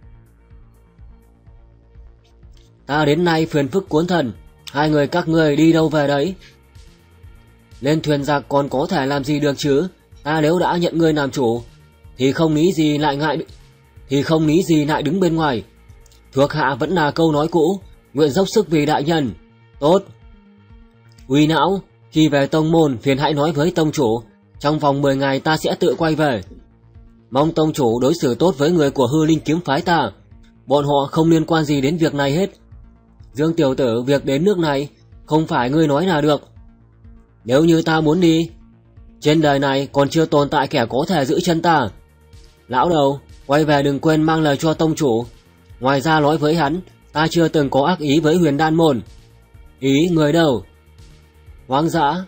Ta đến nay phiền phức cuốn thần, hai người các ngươi đi đâu về đấy? Lên thuyền giặc còn có thể làm gì được chứ? Ta nếu đã nhận ngươi làm chủ, thì không lý gì lại ngại, thì không lý gì lại đứng bên ngoài. Thuộc hạ vẫn là câu nói cũ, nguyện dốc sức vì đại nhân. Tốt. Uy Não, khi về tông môn phiền hãy nói với tông chủ, trong vòng mười ngày ta sẽ tự quay về. Mong tông chủ đối xử tốt với người của Hư Linh kiếm phái ta, bọn họ không liên quan gì đến việc này hết. Dương tiểu tử, việc đến nước này không phải ngươi nói là được. Nếu như ta muốn đi, trên đời này còn chưa tồn tại kẻ có thể giữ chân ta. Lão đầu, quay về đừng quên mang lời cho tông chủ. Ngoài ra nói với hắn, ta chưa từng có ác ý với Huyền Đan môn. Ý người đâu? Hoang dã.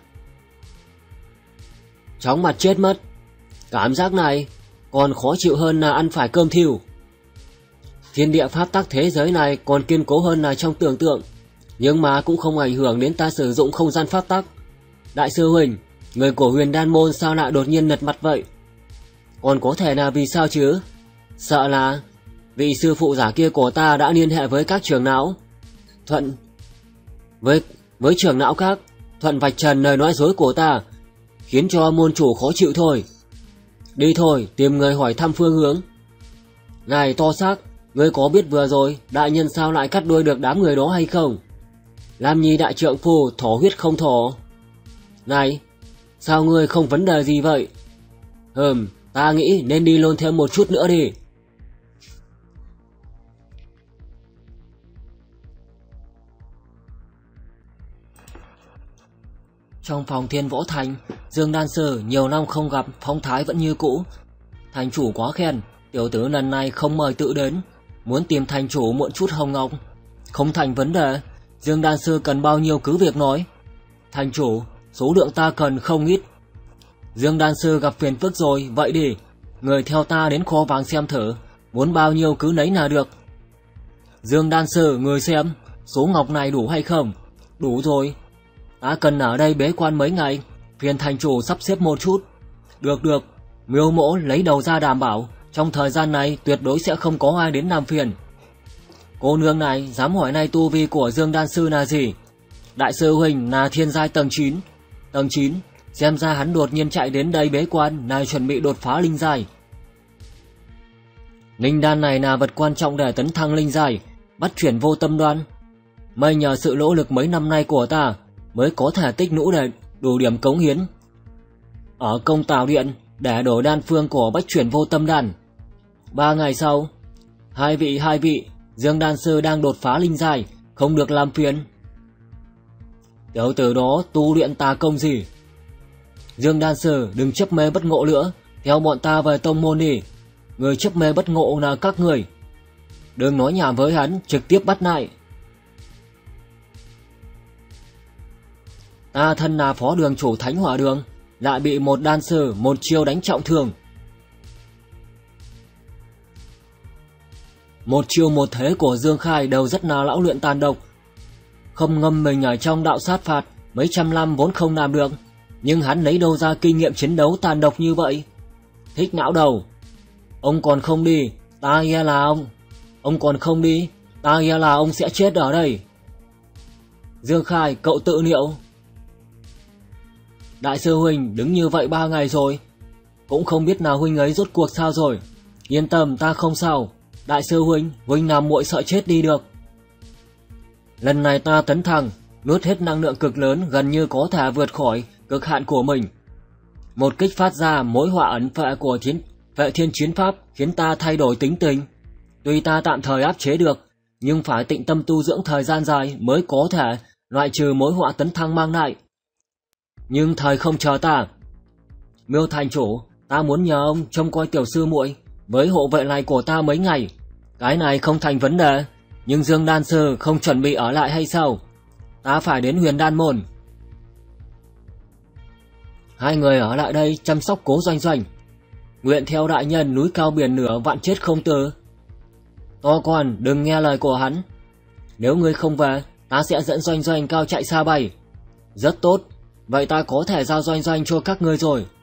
Chóng mặt chết mất. Cảm giác này còn khó chịu hơn là ăn phải cơm thiêu. Thiên địa pháp tắc thế giới này còn kiên cố hơn là trong tưởng tượng. nhưng mà cũng không ảnh hưởng đến ta sử dụng không gian pháp tắc. Đại sư huynh, người của Huyền Đan môn sao lại đột nhiên lật mặt vậy? Còn có thể là vì sao chứ? Sợ là vị sư phụ giả kia của ta đã liên hệ với các trưởng lão, thuận với với trưởng lão khác, thuận vạch trần lời nói dối của ta, khiến cho môn chủ khó chịu thôi. Đi thôi, tìm người hỏi thăm phương hướng. Ngài To Xác, ngươi có biết vừa rồi đại nhân sao lại cắt đuôi được đám người đó hay không? Lam Nhi đại trượng phu thổ huyết không thổ. Này, sao ngươi không vấn đề gì vậy? Hừm, ta nghĩ nên đi luôn thêm một chút nữa đi. Trong phòng Thiên Võ Thành, Dương Đan Sư nhiều năm không gặp, phong thái vẫn như cũ. Thành chủ quá khen, tiểu tử lần này không mời tự đến, muốn tìm thành chủ muộn chút hồng ngọc. Không thành vấn đề, Dương Đan Sư cần bao nhiêu cứ việc nói. Thành chủ, số lượng ta cần không ít. Dương Đan Sư gặp phiền phức rồi, vậy đi, người theo ta đến kho vàng xem thử, muốn bao nhiêu cứ nấy là được. Dương Đan Sư, người xem, số ngọc này đủ hay không? Đủ rồi. Ta cần ở đây bế quan mấy ngày, phiền thành chủ sắp xếp một chút. Được được, Miêu Mỗ lấy đầu ra đảm bảo, trong thời gian này tuyệt đối sẽ không có ai đến làm phiền. Cô nương này dám hỏi nay tu vi của Dương Đan Sư là gì? Đại sư huynh là thiên giai tầng chín. Tầng chín, xem ra hắn đột nhiên chạy đến đây bế quan là chuẩn bị đột phá linh giai. Linh đan này là vật quan trọng để tấn thăng linh giai, bắt chuyển vô tâm đoan. May nhờ sự nỗ lực mấy năm nay của ta mới có thể tích lũy để đủ điểm cống hiến ở công tào điện để đổi đan phương của bách chuyển vô tâm đan. Ba ngày sau, hai vị hai vị Dương Đan Sư đang đột phá linh giai, không được làm phiền. Tiểu tử đó tu luyện tà công gì? Dương Đan Sư, đừng chấp mê bất ngộ nữa, theo bọn ta về tông môn đi. Người chấp mê bất ngộ là các người. Đừng nói nhảm với hắn, trực tiếp bắt lại. Ta thân là phó đường chủ Thánh Hỏa Đường, lại bị một đan sư một chiêu đánh trọng thương. Một chiêu một thế của Dương Khai đều rất là lão luyện tàn độc. Không ngâm mình ở trong đạo sát phạt mấy trăm năm vốn không làm được, nhưng hắn lấy đâu ra kinh nghiệm chiến đấu tàn độc như vậy? Thích não đầu. Ông còn không đi, ta nghe là ông. Ông còn không đi, ta nghe là ông sẽ chết ở đây. Dương Khai, cậu tự liệu. Đại sư huynh đứng như vậy ba ngày rồi, cũng không biết nào huynh ấy rốt cuộc sao rồi. Yên tâm, ta không sao. Đại sư huynh, huynh làm muội sợ chết đi được. Lần này ta tấn thăng, nuốt hết năng lượng cực lớn, gần như có thể vượt khỏi cực hạn của mình. Một kích phát ra mối họa ẩn phệ của thiên, vệ thiên chiến pháp khiến ta thay đổi tính tình. Tuy ta tạm thời áp chế được, nhưng phải tịnh tâm tu dưỡng thời gian dài mới có thể loại trừ mối họa tấn thăng mang lại. Nhưng thời không chờ ta. Miêu thành chủ, ta muốn nhờ ông trông coi tiểu sư muội với hộ vệ này của ta mấy ngày. Cái này không thành vấn đề, nhưng Dương Đan Sư không chuẩn bị ở lại hay sao? Ta phải đến Huyền Đan môn. Hai người ở lại đây chăm sóc Cố Doanh Doanh. Nguyện theo đại nhân núi cao biển nửa vạn chết không từ. To con, đừng nghe lời của hắn. Nếu ngươi không về, ta sẽ dẫn Doanh Doanh cao chạy xa bay. Rất tốt, vậy ta có thể giao Doanh Doanh cho các ngươi rồi.